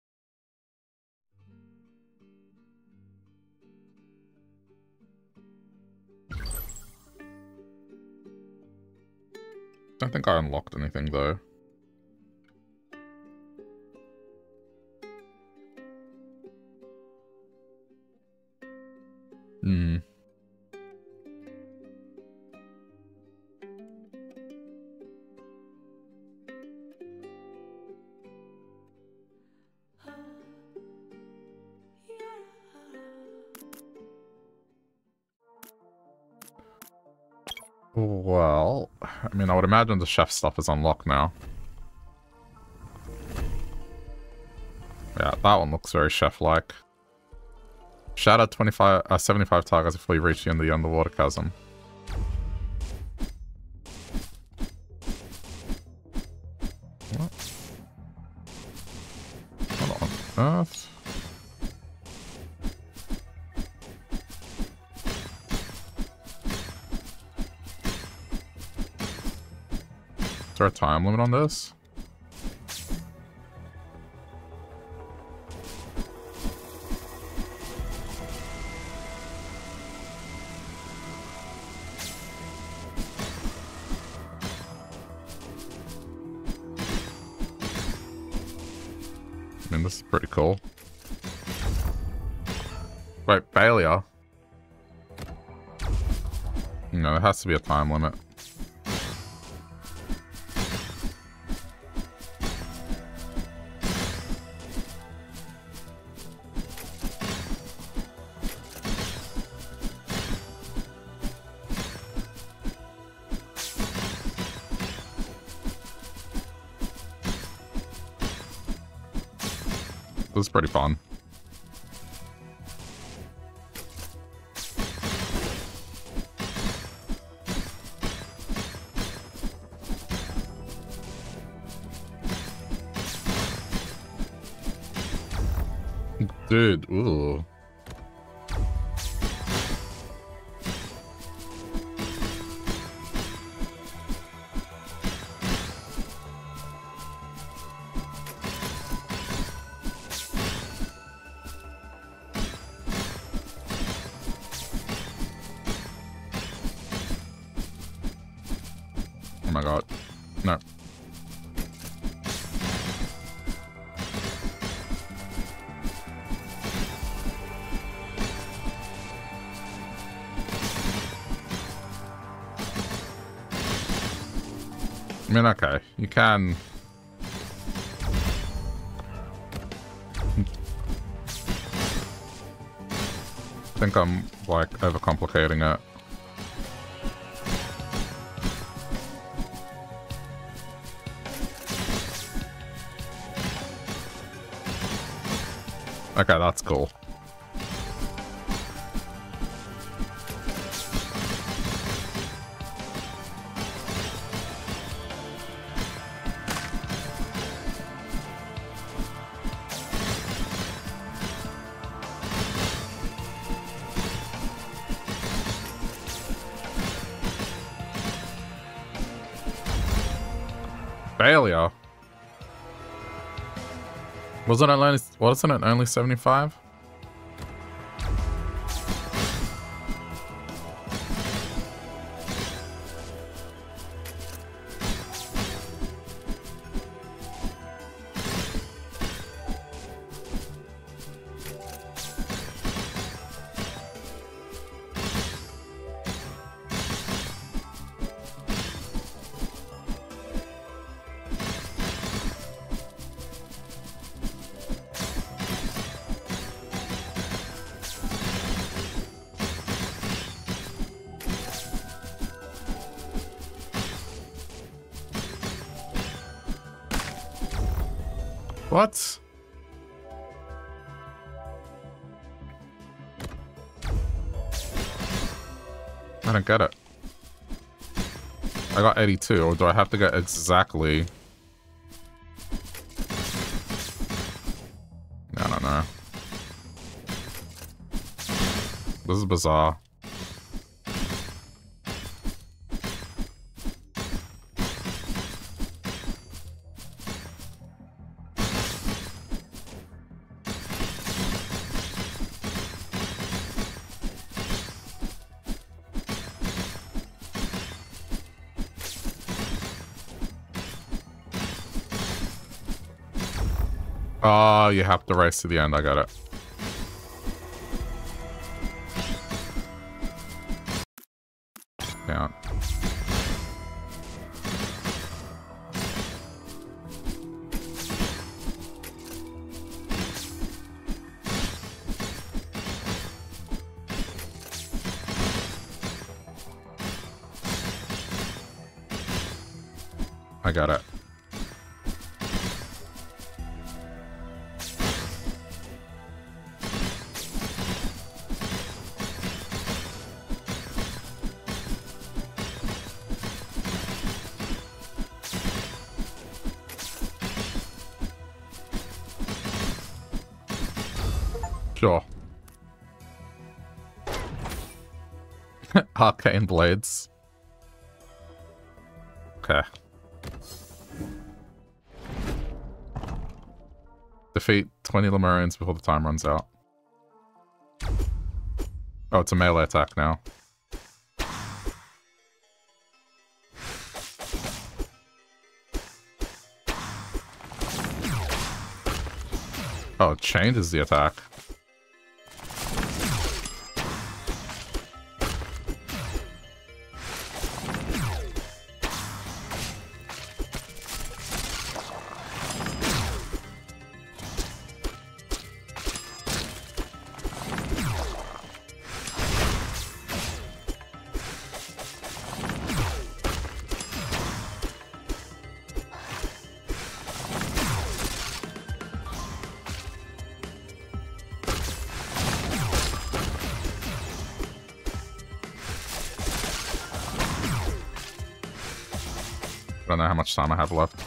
Don't think I unlocked anything though. Hmm. Well, I mean, I would imagine the chef stuff is unlocked now. Yeah, that one looks very chef-like. Shatter twenty-five, uh, seventy-five targets before you reach the end of the underwater chasm. What? earth. Is there a time limit on this? I mean, this is pretty cool. Wait, failure? No, there has to be a time limit. This is pretty fun. Dude, ooh. Oh my god. No. I mean, okay, you can... I think I'm, like, overcomplicating it. Okay, that's cool. Failure. Wasn't it only, wasn't it only seventy-five? What? I don't get it. I got eighty-two, or do I have to get exactly... I don't know. This is bizarre. Oh, you have to race to the end. I got it. Yeah. I got it. Sure. Arcane blades. Okay. Defeat twenty Lemurians before the time runs out. Oh, it's a melee attack now. Oh, it changes the attack. I don't know how much time I have left.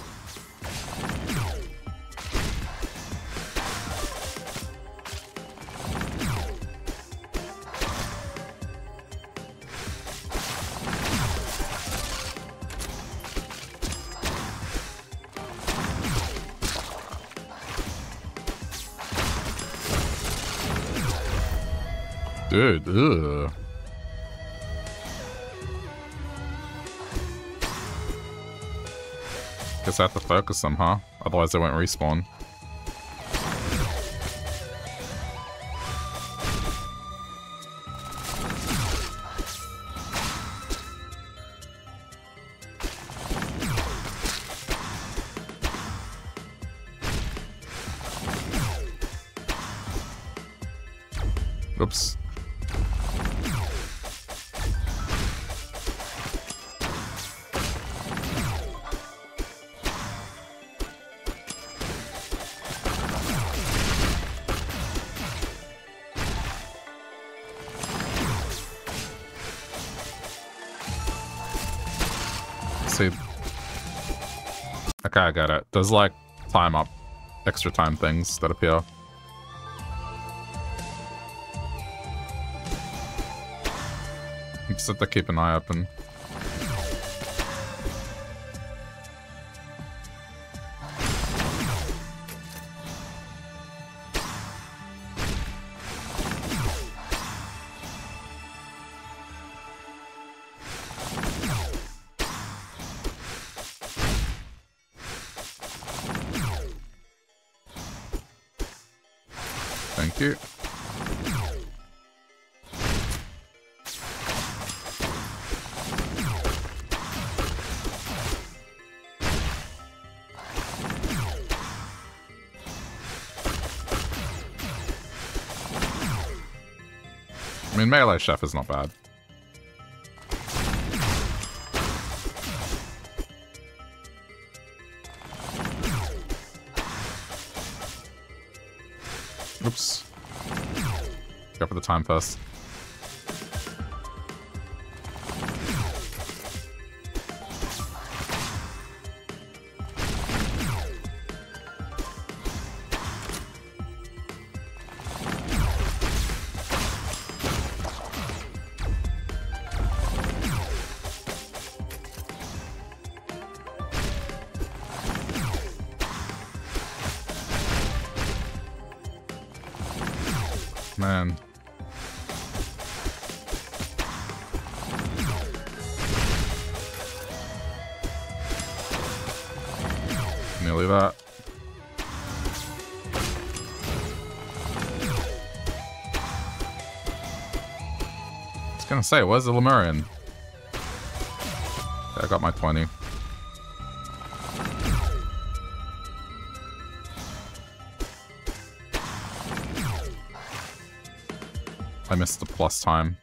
Dude, ugh. Guess I have to focus them, huh? Otherwise they won't respawn. Oops. See. Okay, I got it. There's like time up, extra time things that appear. You just have to keep an eye open. Thank you. I mean, melee chef is not bad. Oops. Go for the time first. Man. Nearly that. I was gonna say, where's the Lemurian? Okay, I got my twenty. I missed the plus time.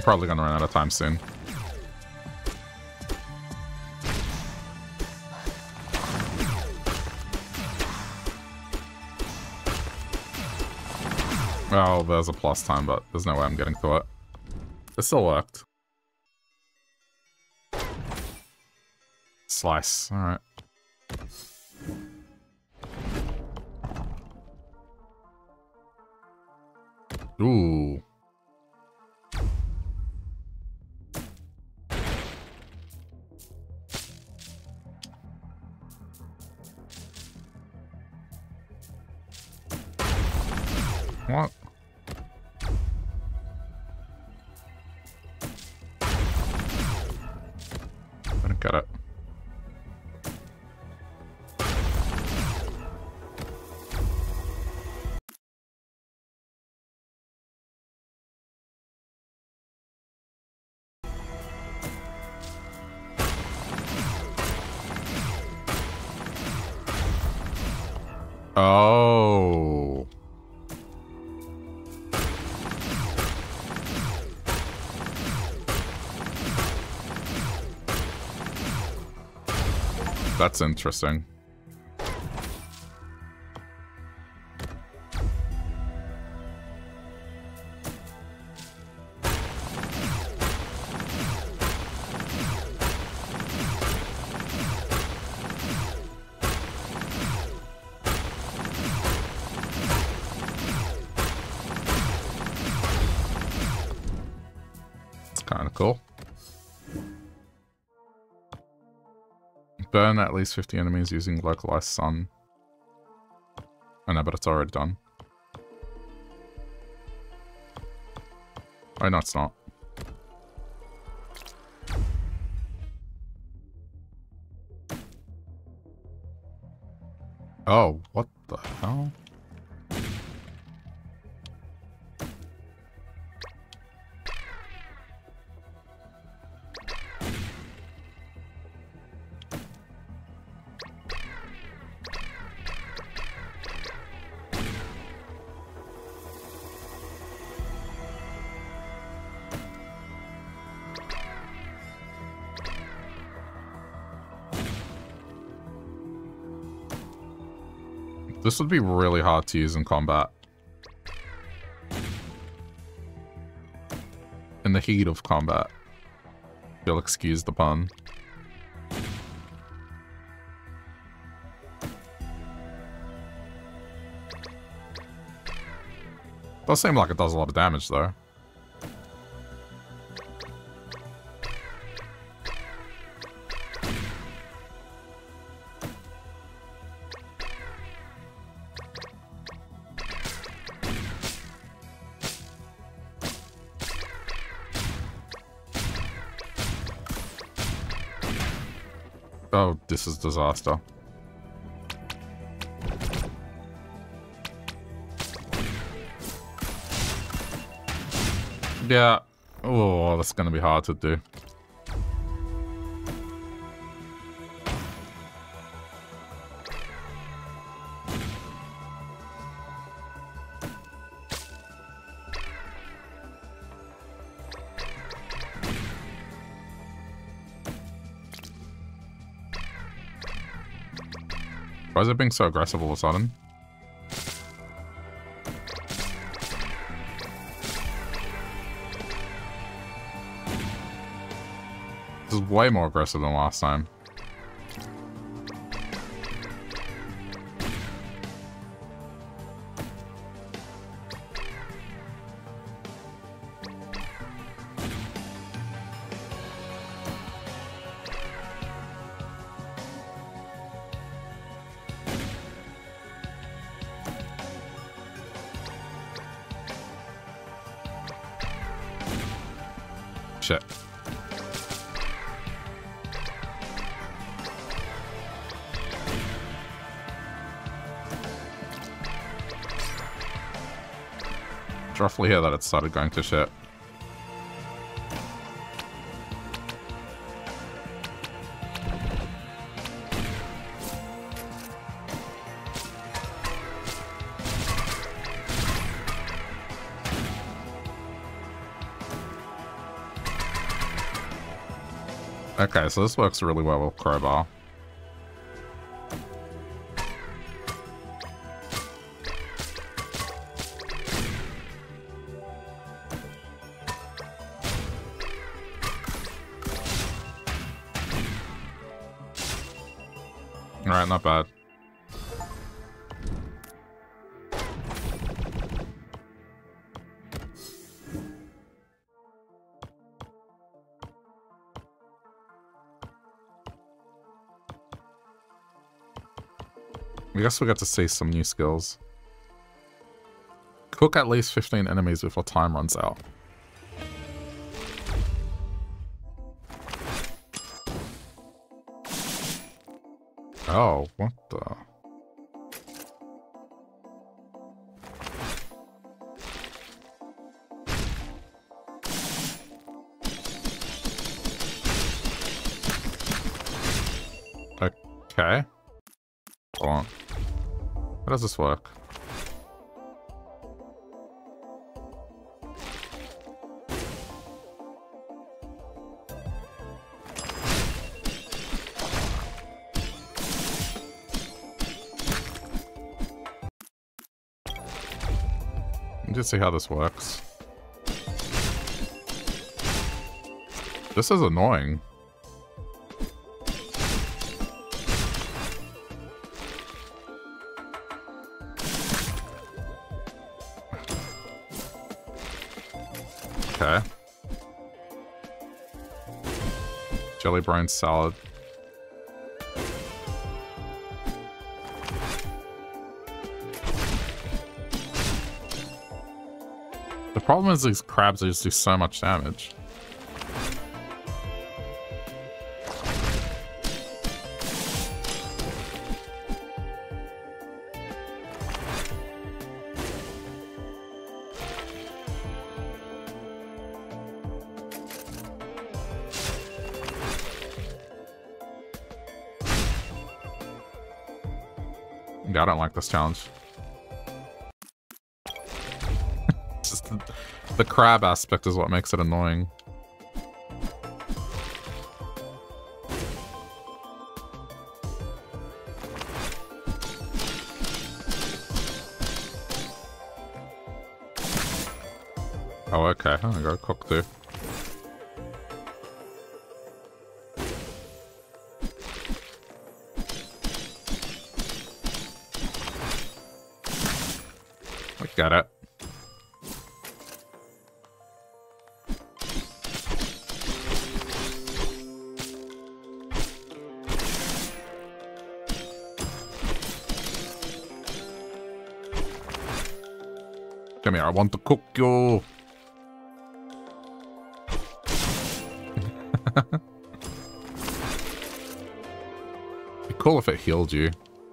probably gonna run out of time soon. Well, there's a plus time, but there's no way I'm getting to it. It still worked. Slice. Alright. Ooh. What? I don't get it. Oh. That's interesting. It's kind of cool. Burn at least fifty enemies using localized sun. I know, but it's already done. Oh, no, it's not. Oh, what the hell? This would be really hard to use in combat. In the heat of combat. You'll excuse the pun. Does seem like it does a lot of damage, though. Oh, this is disaster. Yeah. Oh, that's gonna be hard to do. Why is it being so aggressive all of a sudden? This is way more aggressive than last time. Shit. It's roughly here that it started going to shit. Okay, so this works really well with Crowbar. Alright, not bad. I guess we got to see some new skills. Cook at least fifteen enemies before time runs out. Oh, what the... Okay. Hold on. How does this work? Let's see how this works. This is annoying. Okay. Jelly brain salad. The problem is these crabs just do so much damage. Yeah, I don't like this challenge. Just the, the crab aspect is what makes it annoying. Oh, okay. Oh, I got a cook too. Got it. Come here, I want to cook you. It'd be cool if it healed you.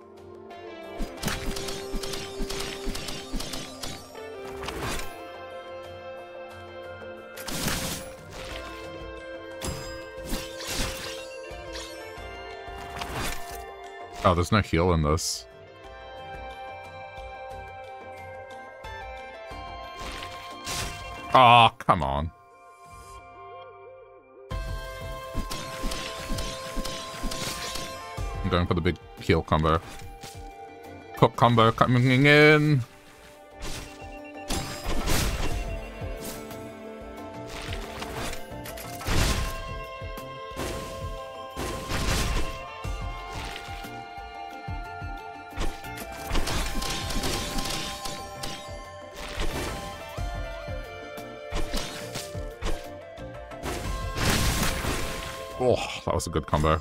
Oh, there's no heal in this. Oh, come on. I'm going for the big heal combo. Cook combo coming in. Oh, that was a good combo.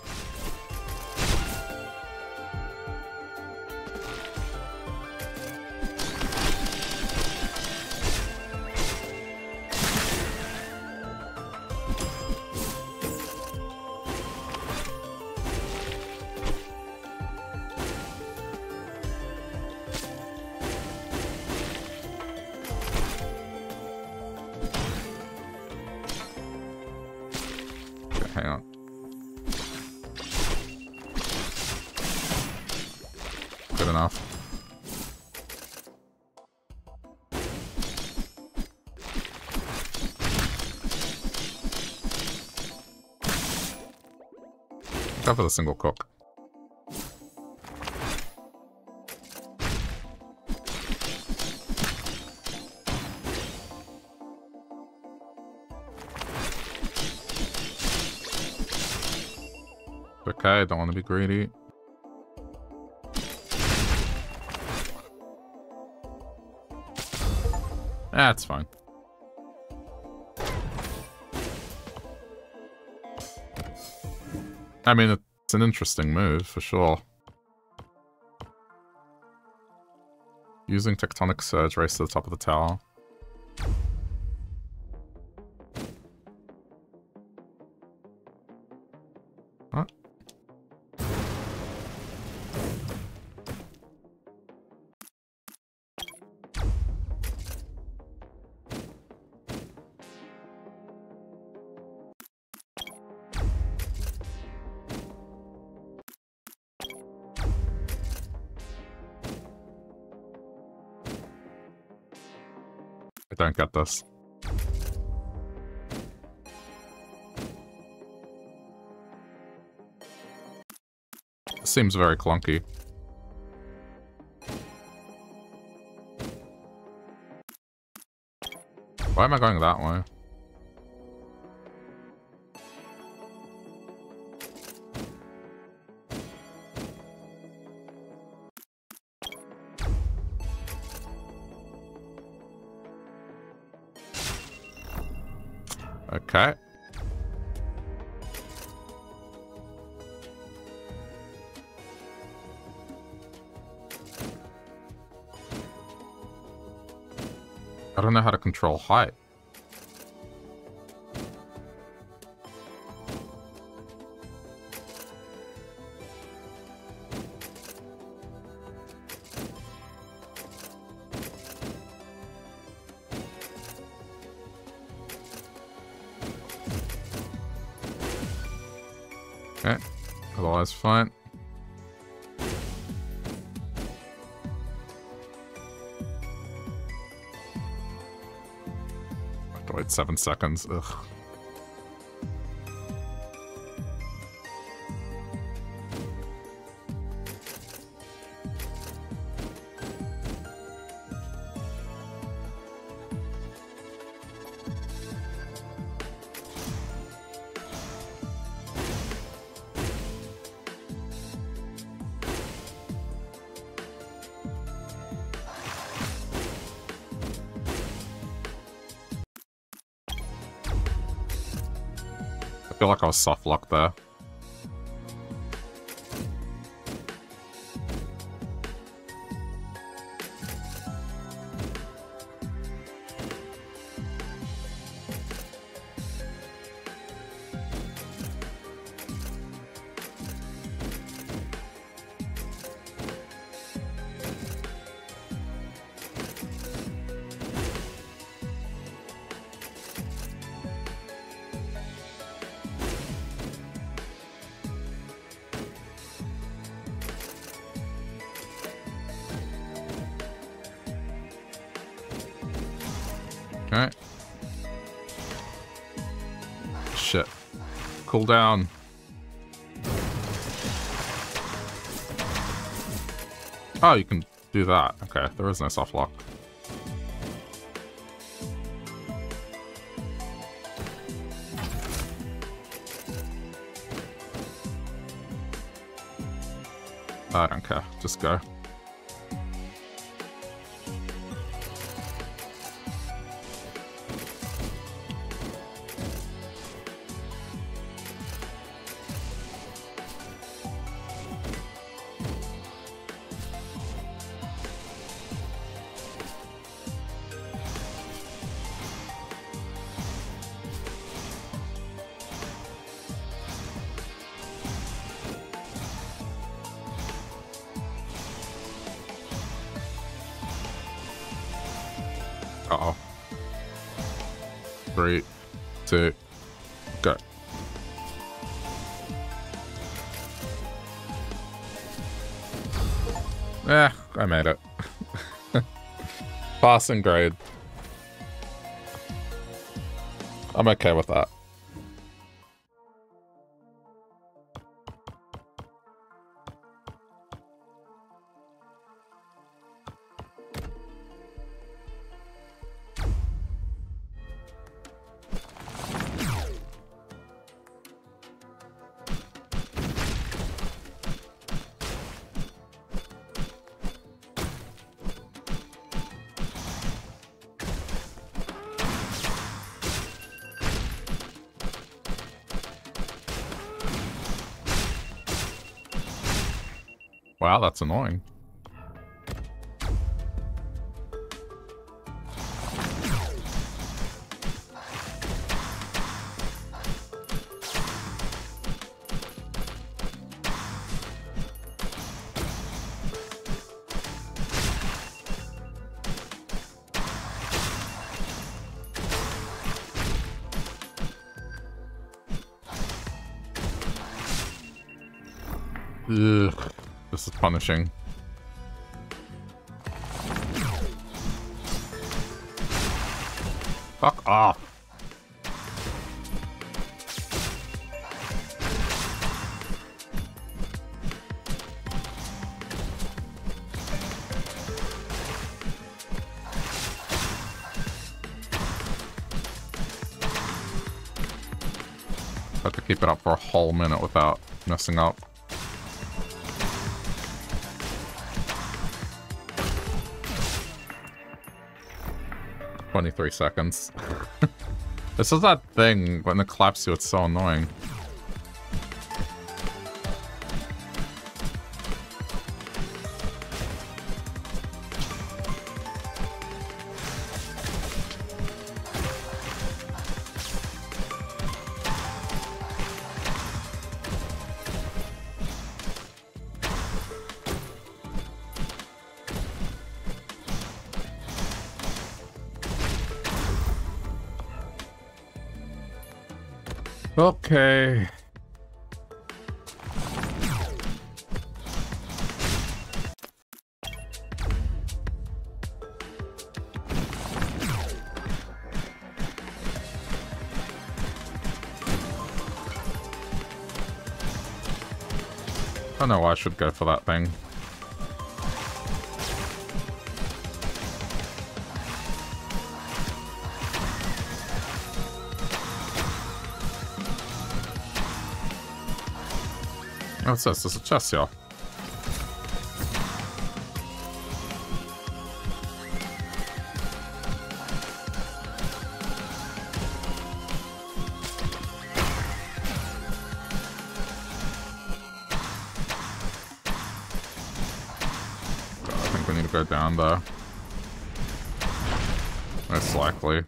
Okay, hang on. Good enough. Go for the single cook. Okay, don't want to be greedy. That's fine. I mean, it's an interesting move, for sure. Using Tectonic Surge, race to the top of the tower. What? I don't get this. This seems very clunky. Why am I going that way? Okay. I don't know how to control height. Okay, otherwise fine. I have to wait seven seconds. Ugh. I feel like I was soft locked there. Okay. Shit. Cool down. Oh, you can do that. Okay, there is no soft lock. I don't care. Just go. Uh-oh. Three, two, go. Eh, I made it. Passing grade. I'm okay with that. Wow, that's annoying. Ugh, this is punishing. Fuck off. Have to keep it up for a whole minute without messing up. twenty-three seconds. This is that thing when it claps you, it's so annoying. Okay. I don't know why I should go for that thing. What's this? There's a chest here. I think we need to go down there. Most likely.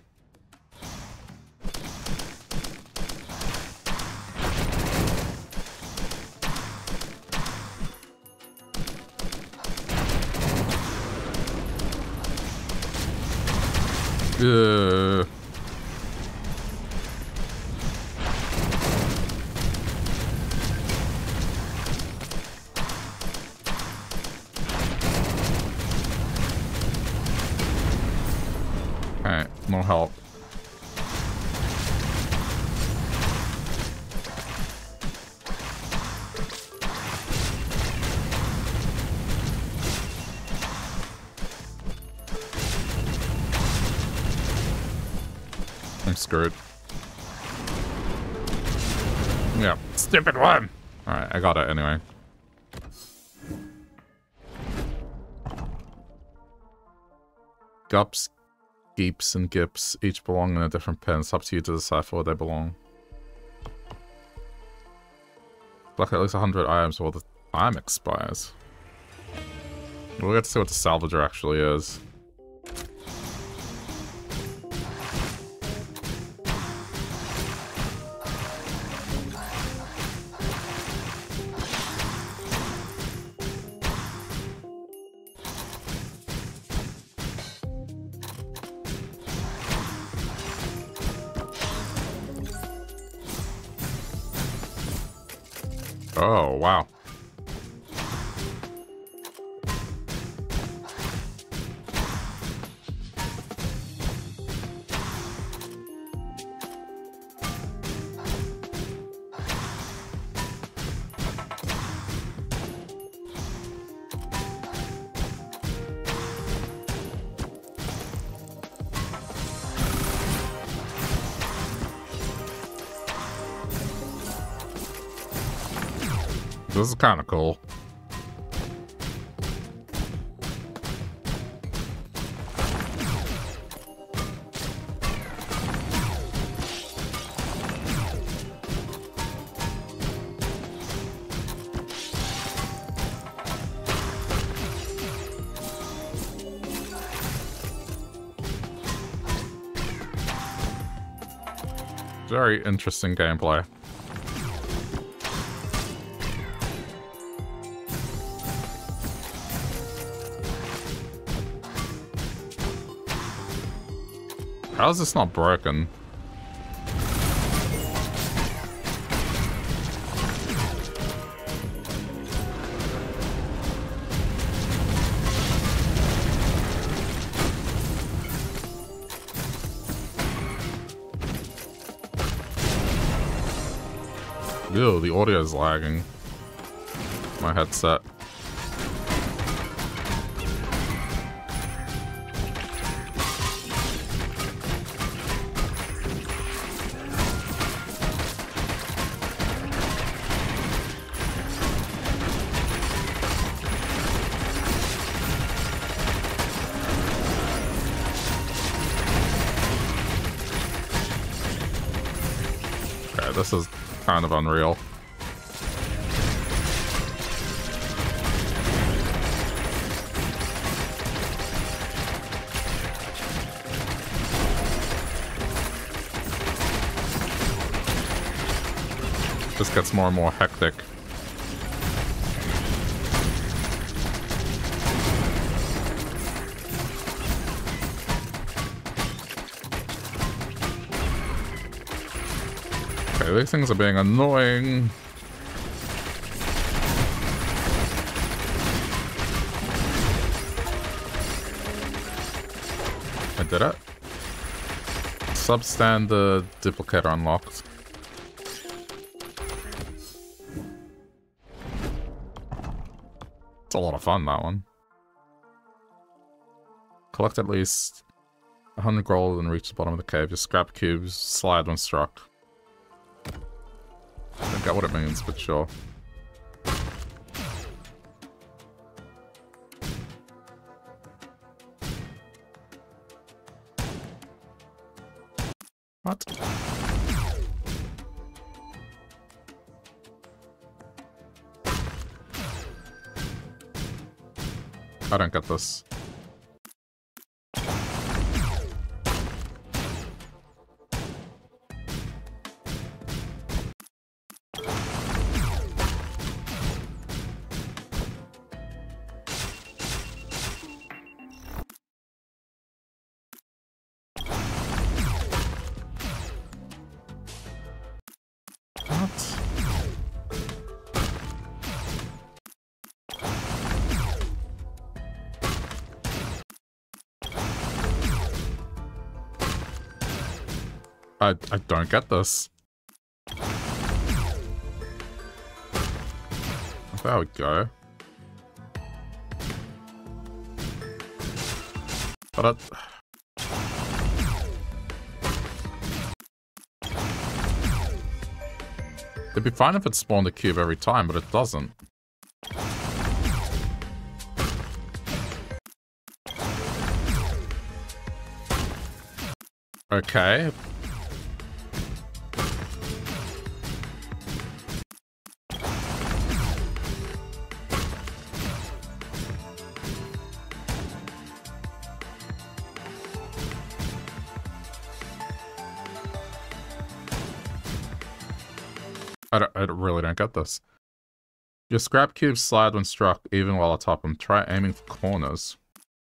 Uh. Alright, no help. I'm screwed. Yeah, stupid one! Alright, I got it anyway. Gups, Geeps, and Gips each belong in a different pen. It's up to you to decipher where they belong. Like at least one hundred items before the time expires. We'll get to see what the salvager actually is. Oh, wow. This is kind of cool. Very interesting gameplay. How is this not broken? Ew, the audio is lagging. My headset. Okay, this is kind of unreal. Just gets more and more hectic. Okay, these things are being annoying. I did it. Substandard duplicator unlocked. It's a lot of fun, that one. Collect at least one hundred gold and reach the bottom of the cave. Your scrap cubes slide when struck. I don't get what it means, but sure. What? I don't get this. I, I don't get this. There we go. But I... It'd be fine if it spawned a cube every time, but it doesn't. Okay. I, don't, I really don't get this. Your scrap cubes slide when struck, even while atop them. Try aiming for corners.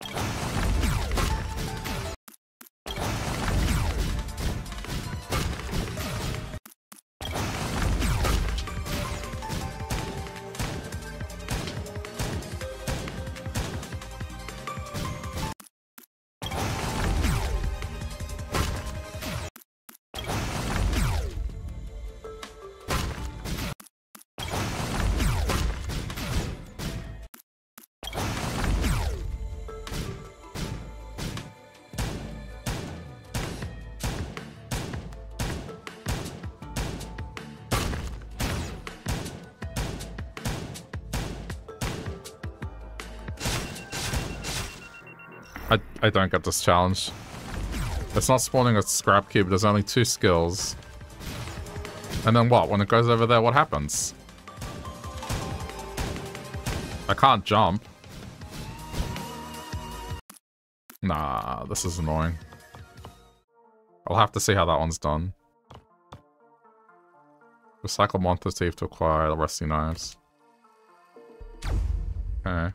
I, I don't get this challenge. It's not spawning a scrap cube, there's only two skills. And then what? When it goes over there, what happens? I can't jump. Nah, this is annoying. I'll have to see how that one's done. Recycle monster thief to acquire rusty knives. Okay.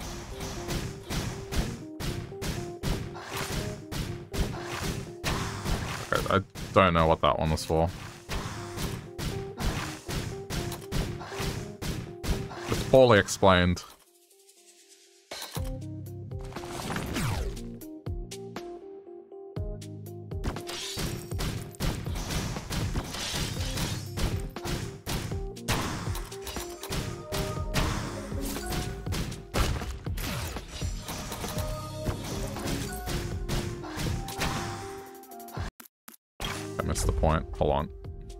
Okay, I don't know what that one was for. It's poorly explained. Point. Hold on.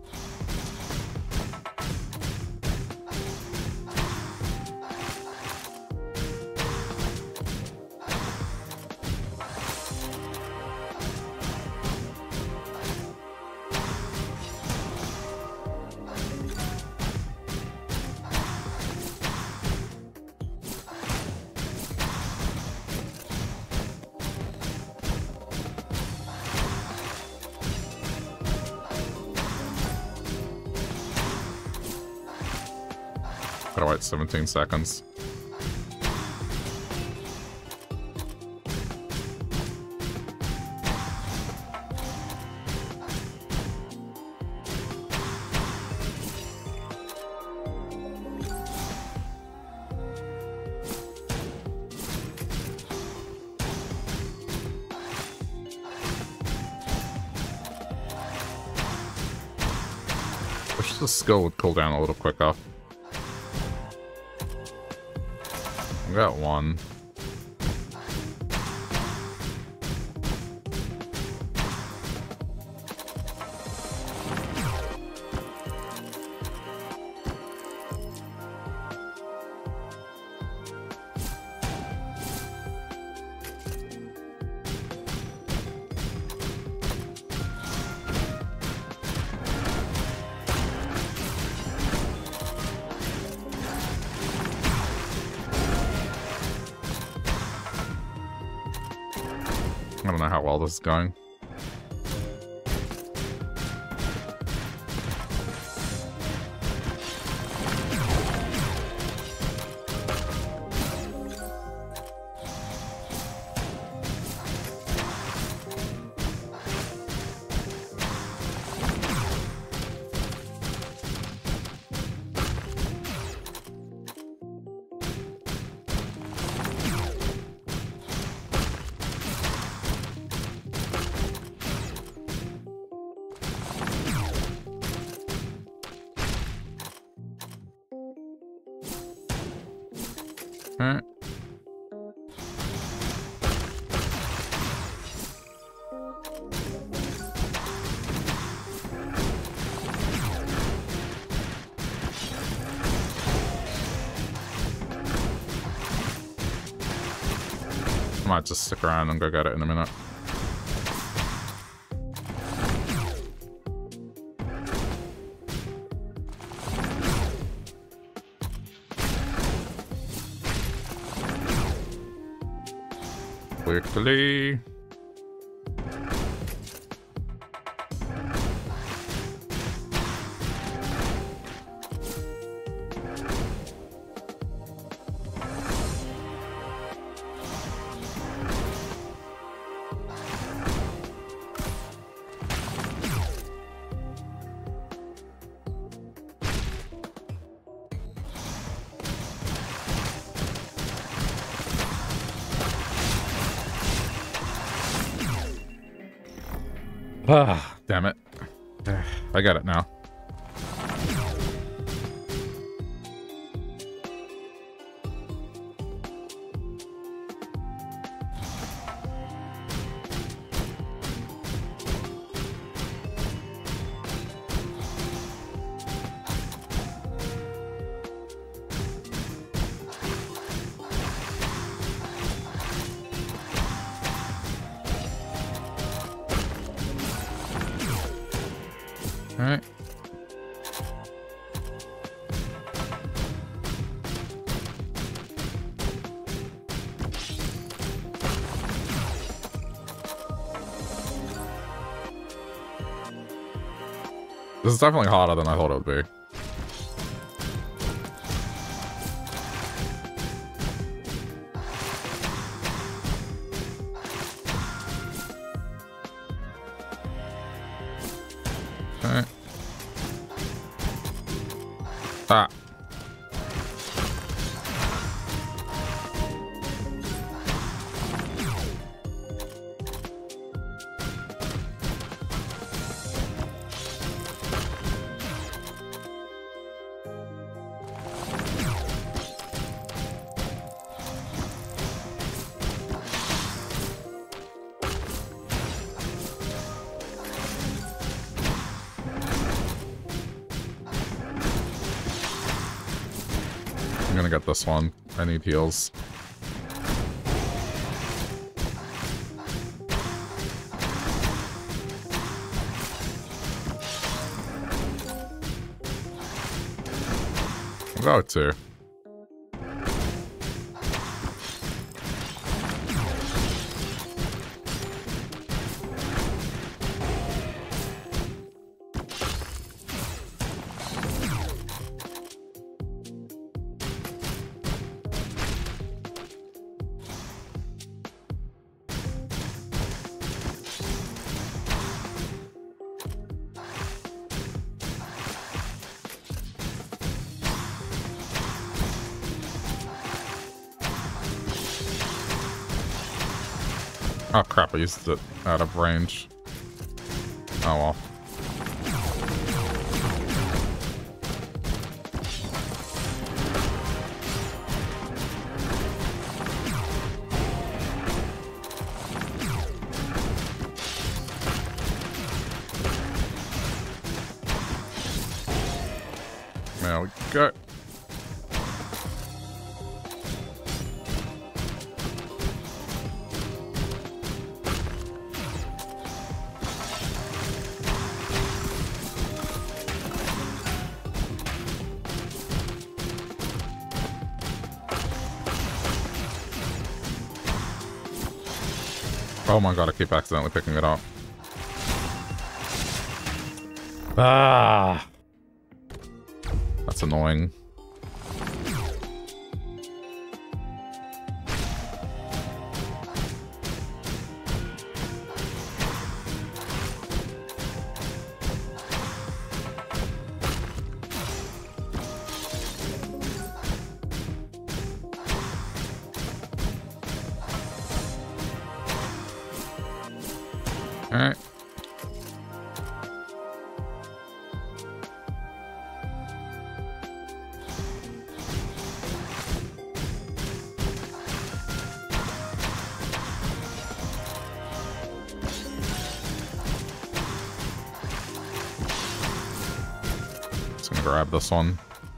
Gotta wait seventeen seconds. Wish the skill would cool down a little quicker. I got one. I don't know how well this is going. Alright. I might just stick around and go get it in a minute. Quickly. Ah, damn it. I got it now. Alright. This is definitely harder than I thought it would be. Okay. Ah. I'm gonna get this one. I need heals. I'll go two. Oh crap, I used it out of range. Oh well. There we go. Oh my god, I keep accidentally picking it up. Ah, that's annoying. Alright. Just gonna grab this one.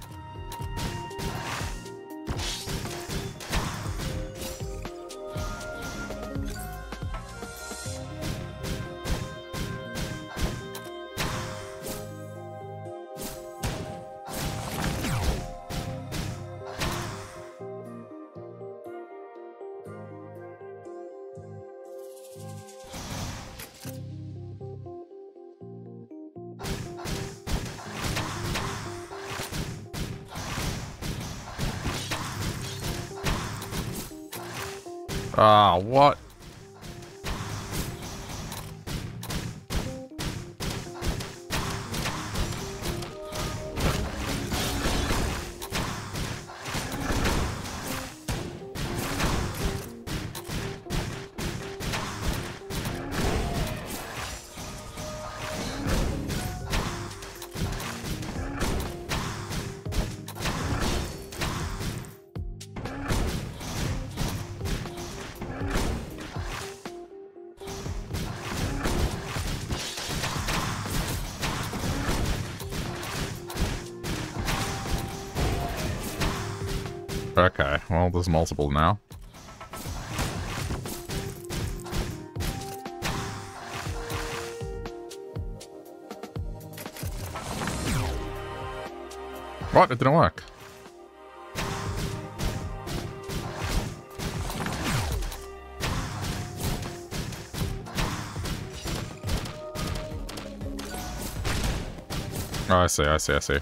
Ah, what? Okay, well, there's multiple now. What? It didn't work. Oh, I see, I see, I see.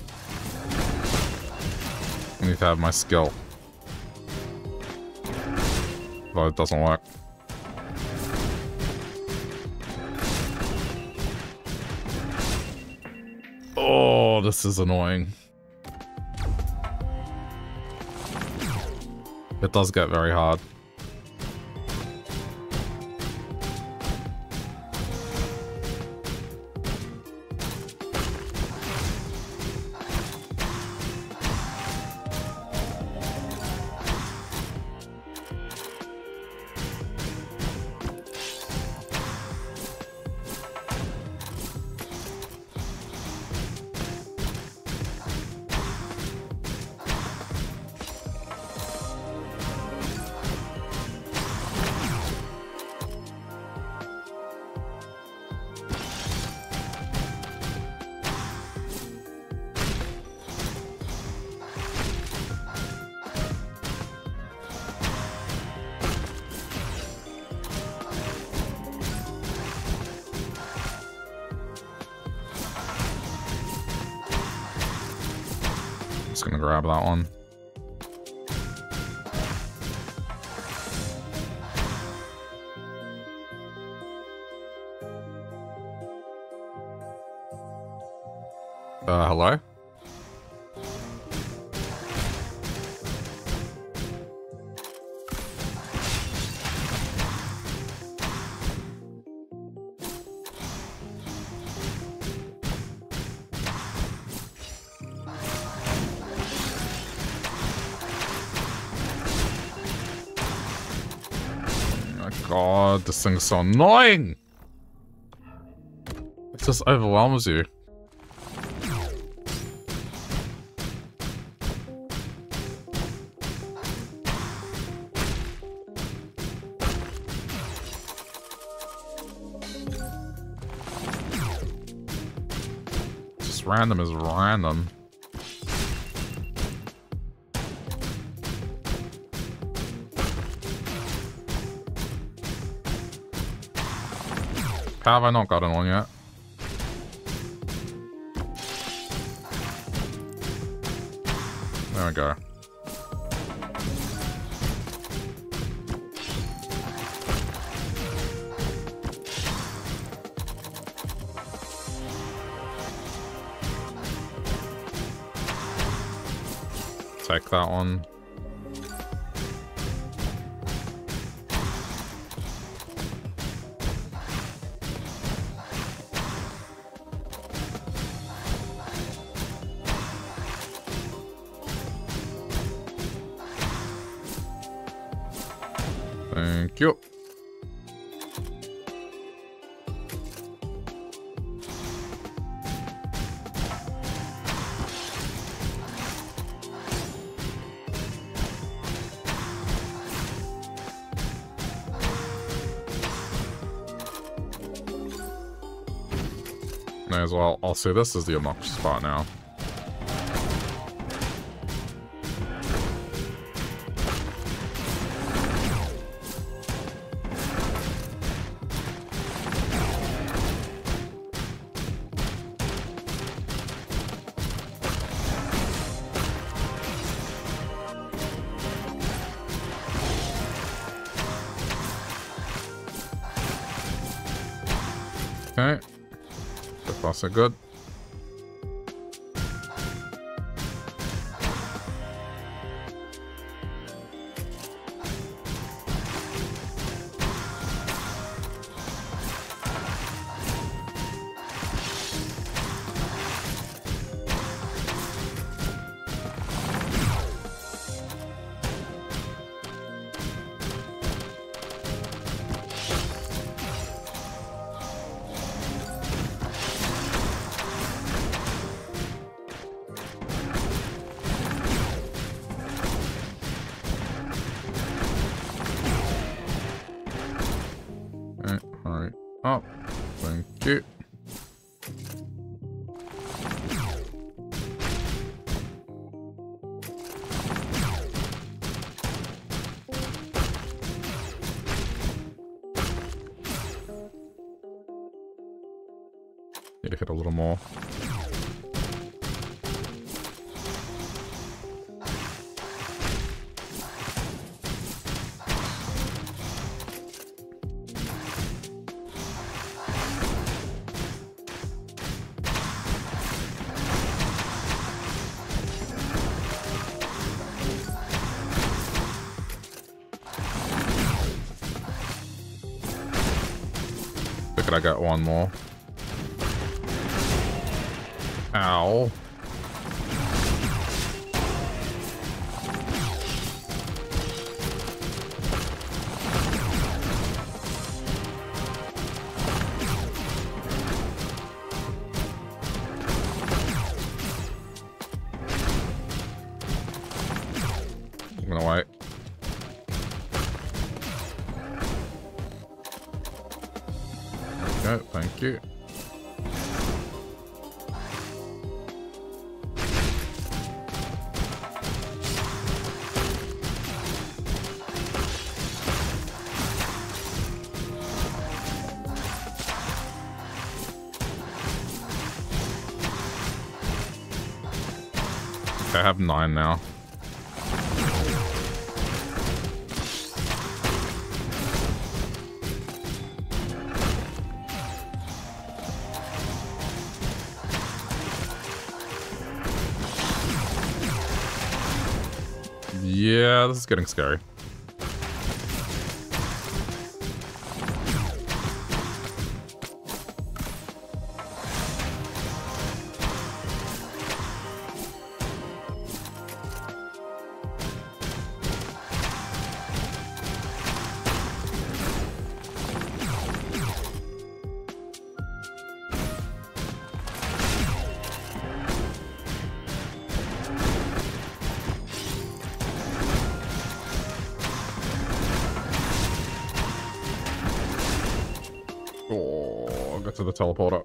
I need to have my skill. But it doesn't work. Oh, this is annoying. It does get very hard. Grab that one. Uh, hello? God, this thing's so annoying! It just overwhelms you. Just random is random. How have I not gotten one yet? There we go. Take that one. Thank you. May as well. I'll say this is the obnoxious spot now. Okay. So far so good. Oh, thank you. Need to hit a little more. could I get one more? Ow. I'm gonna wait. Okay, thank you. I have nine now. Yeah, this is getting scary. To the teleporter.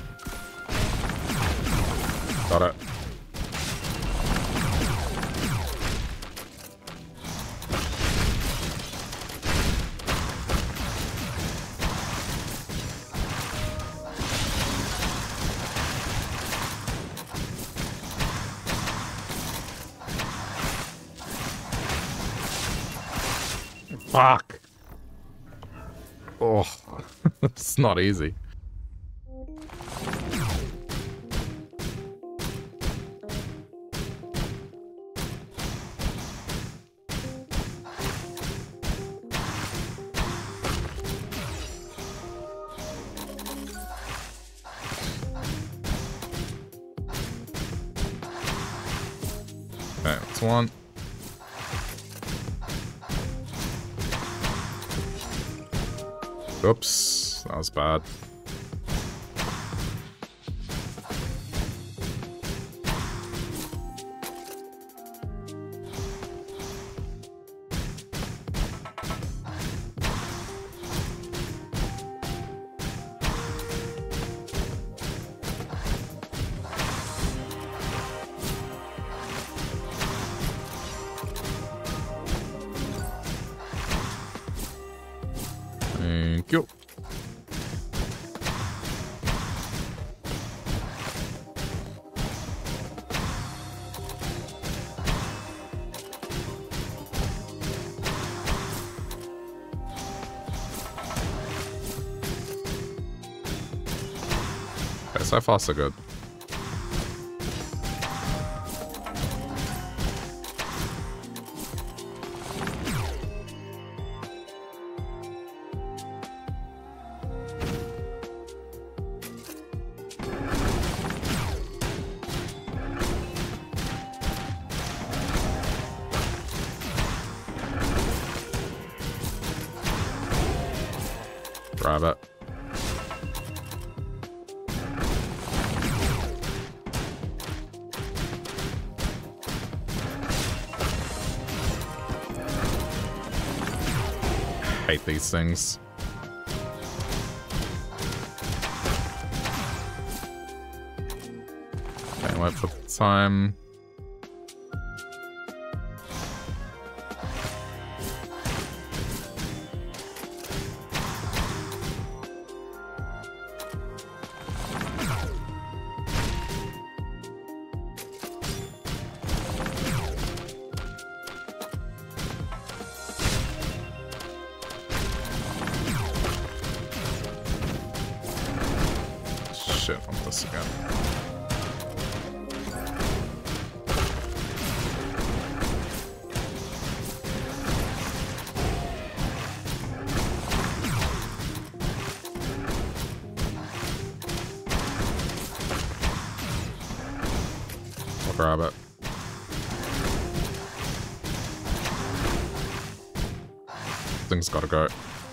Got it. Fuck. Oh, it's not easy. One. Oops, that was bad. Thank you. Okay, so far so good. Grab it. Hate these things. Okay, wait for the time. grab it. Thing's gotta go.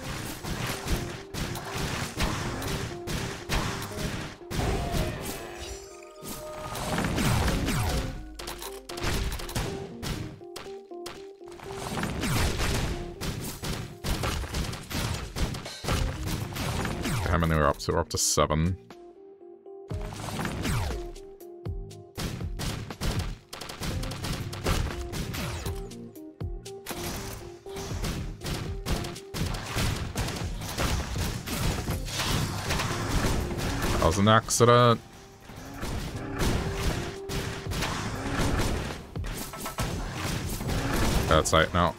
How many we're up to? We're up to seven. That was an accident. That's right now.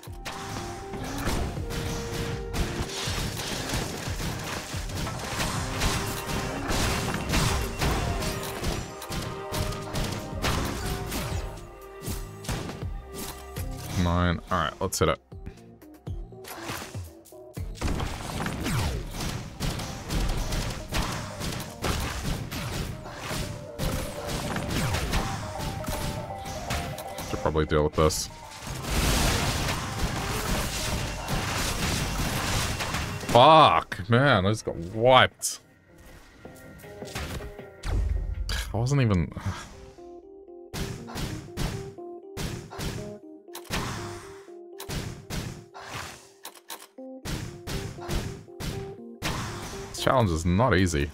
Nine. Alright, let's hit it. Should probably deal with this. Fuck, man, I just got wiped. I wasn't even... This challenge is not easy.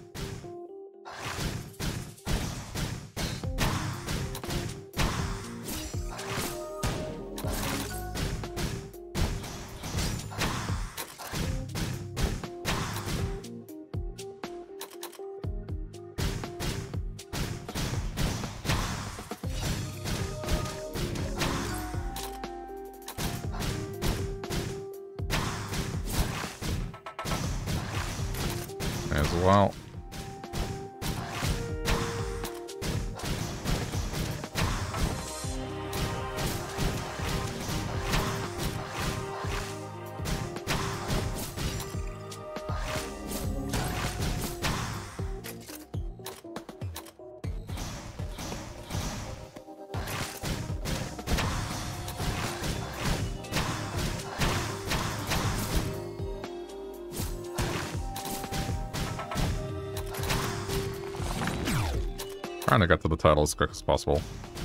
As well. Trying to get to the title as quick as possible.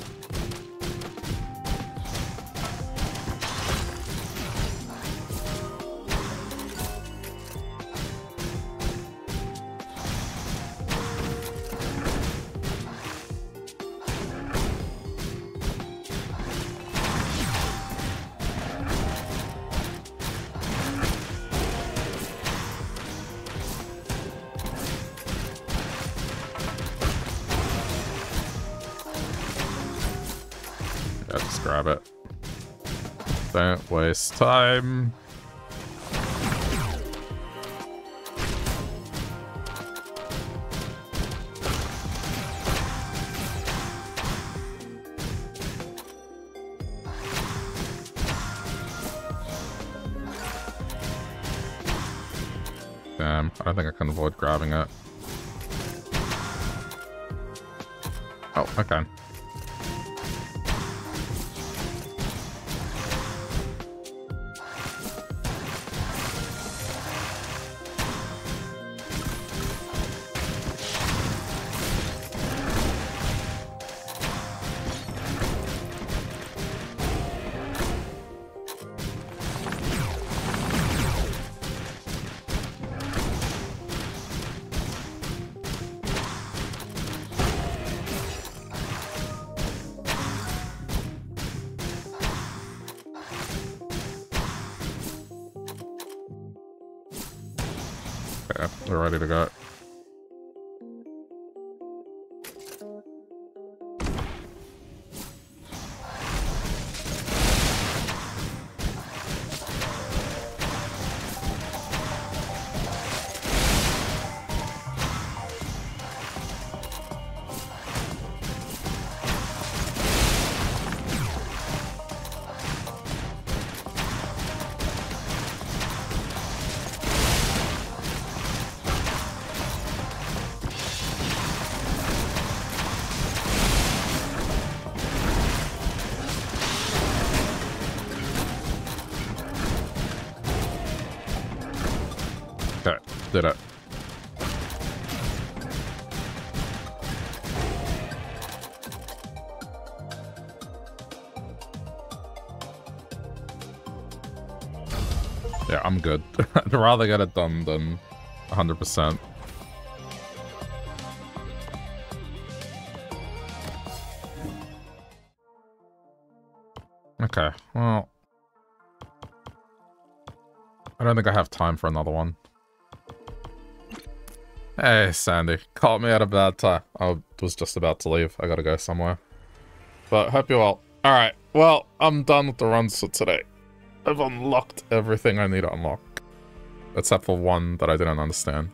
Grab it. Don't waste time. Damn, I don't think I can avoid grabbing it. Oh, okay. Yeah, we're ready to go. Did it. Yeah, I'm good. I'd rather get it done than one hundred percent. Okay, well... I don't think I have time for another one. Hey, Sandy. Caught me at a bad time. I was just about to leave. I gotta go somewhere. But hope you're well. Alright, well, I'm done with the runs for today. I've unlocked everything I need to unlock. Except for one that I didn't understand.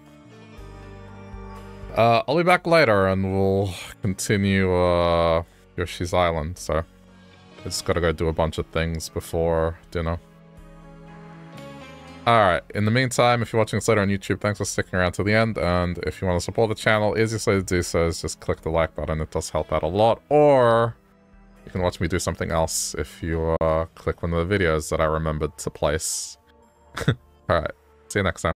Uh, I'll be back later and we'll continue, uh, Yoshi's Island, so... I just gotta go do a bunch of things before dinner. Alright, in the meantime, if you're watching this later on YouTube, thanks for sticking around to the end, and if you want to support the channel, easiest way to do so is just click the like button, it does help out a lot, or... You can watch me do something else if you uh, click one of the videos that I remembered to place. Alright, see you next time.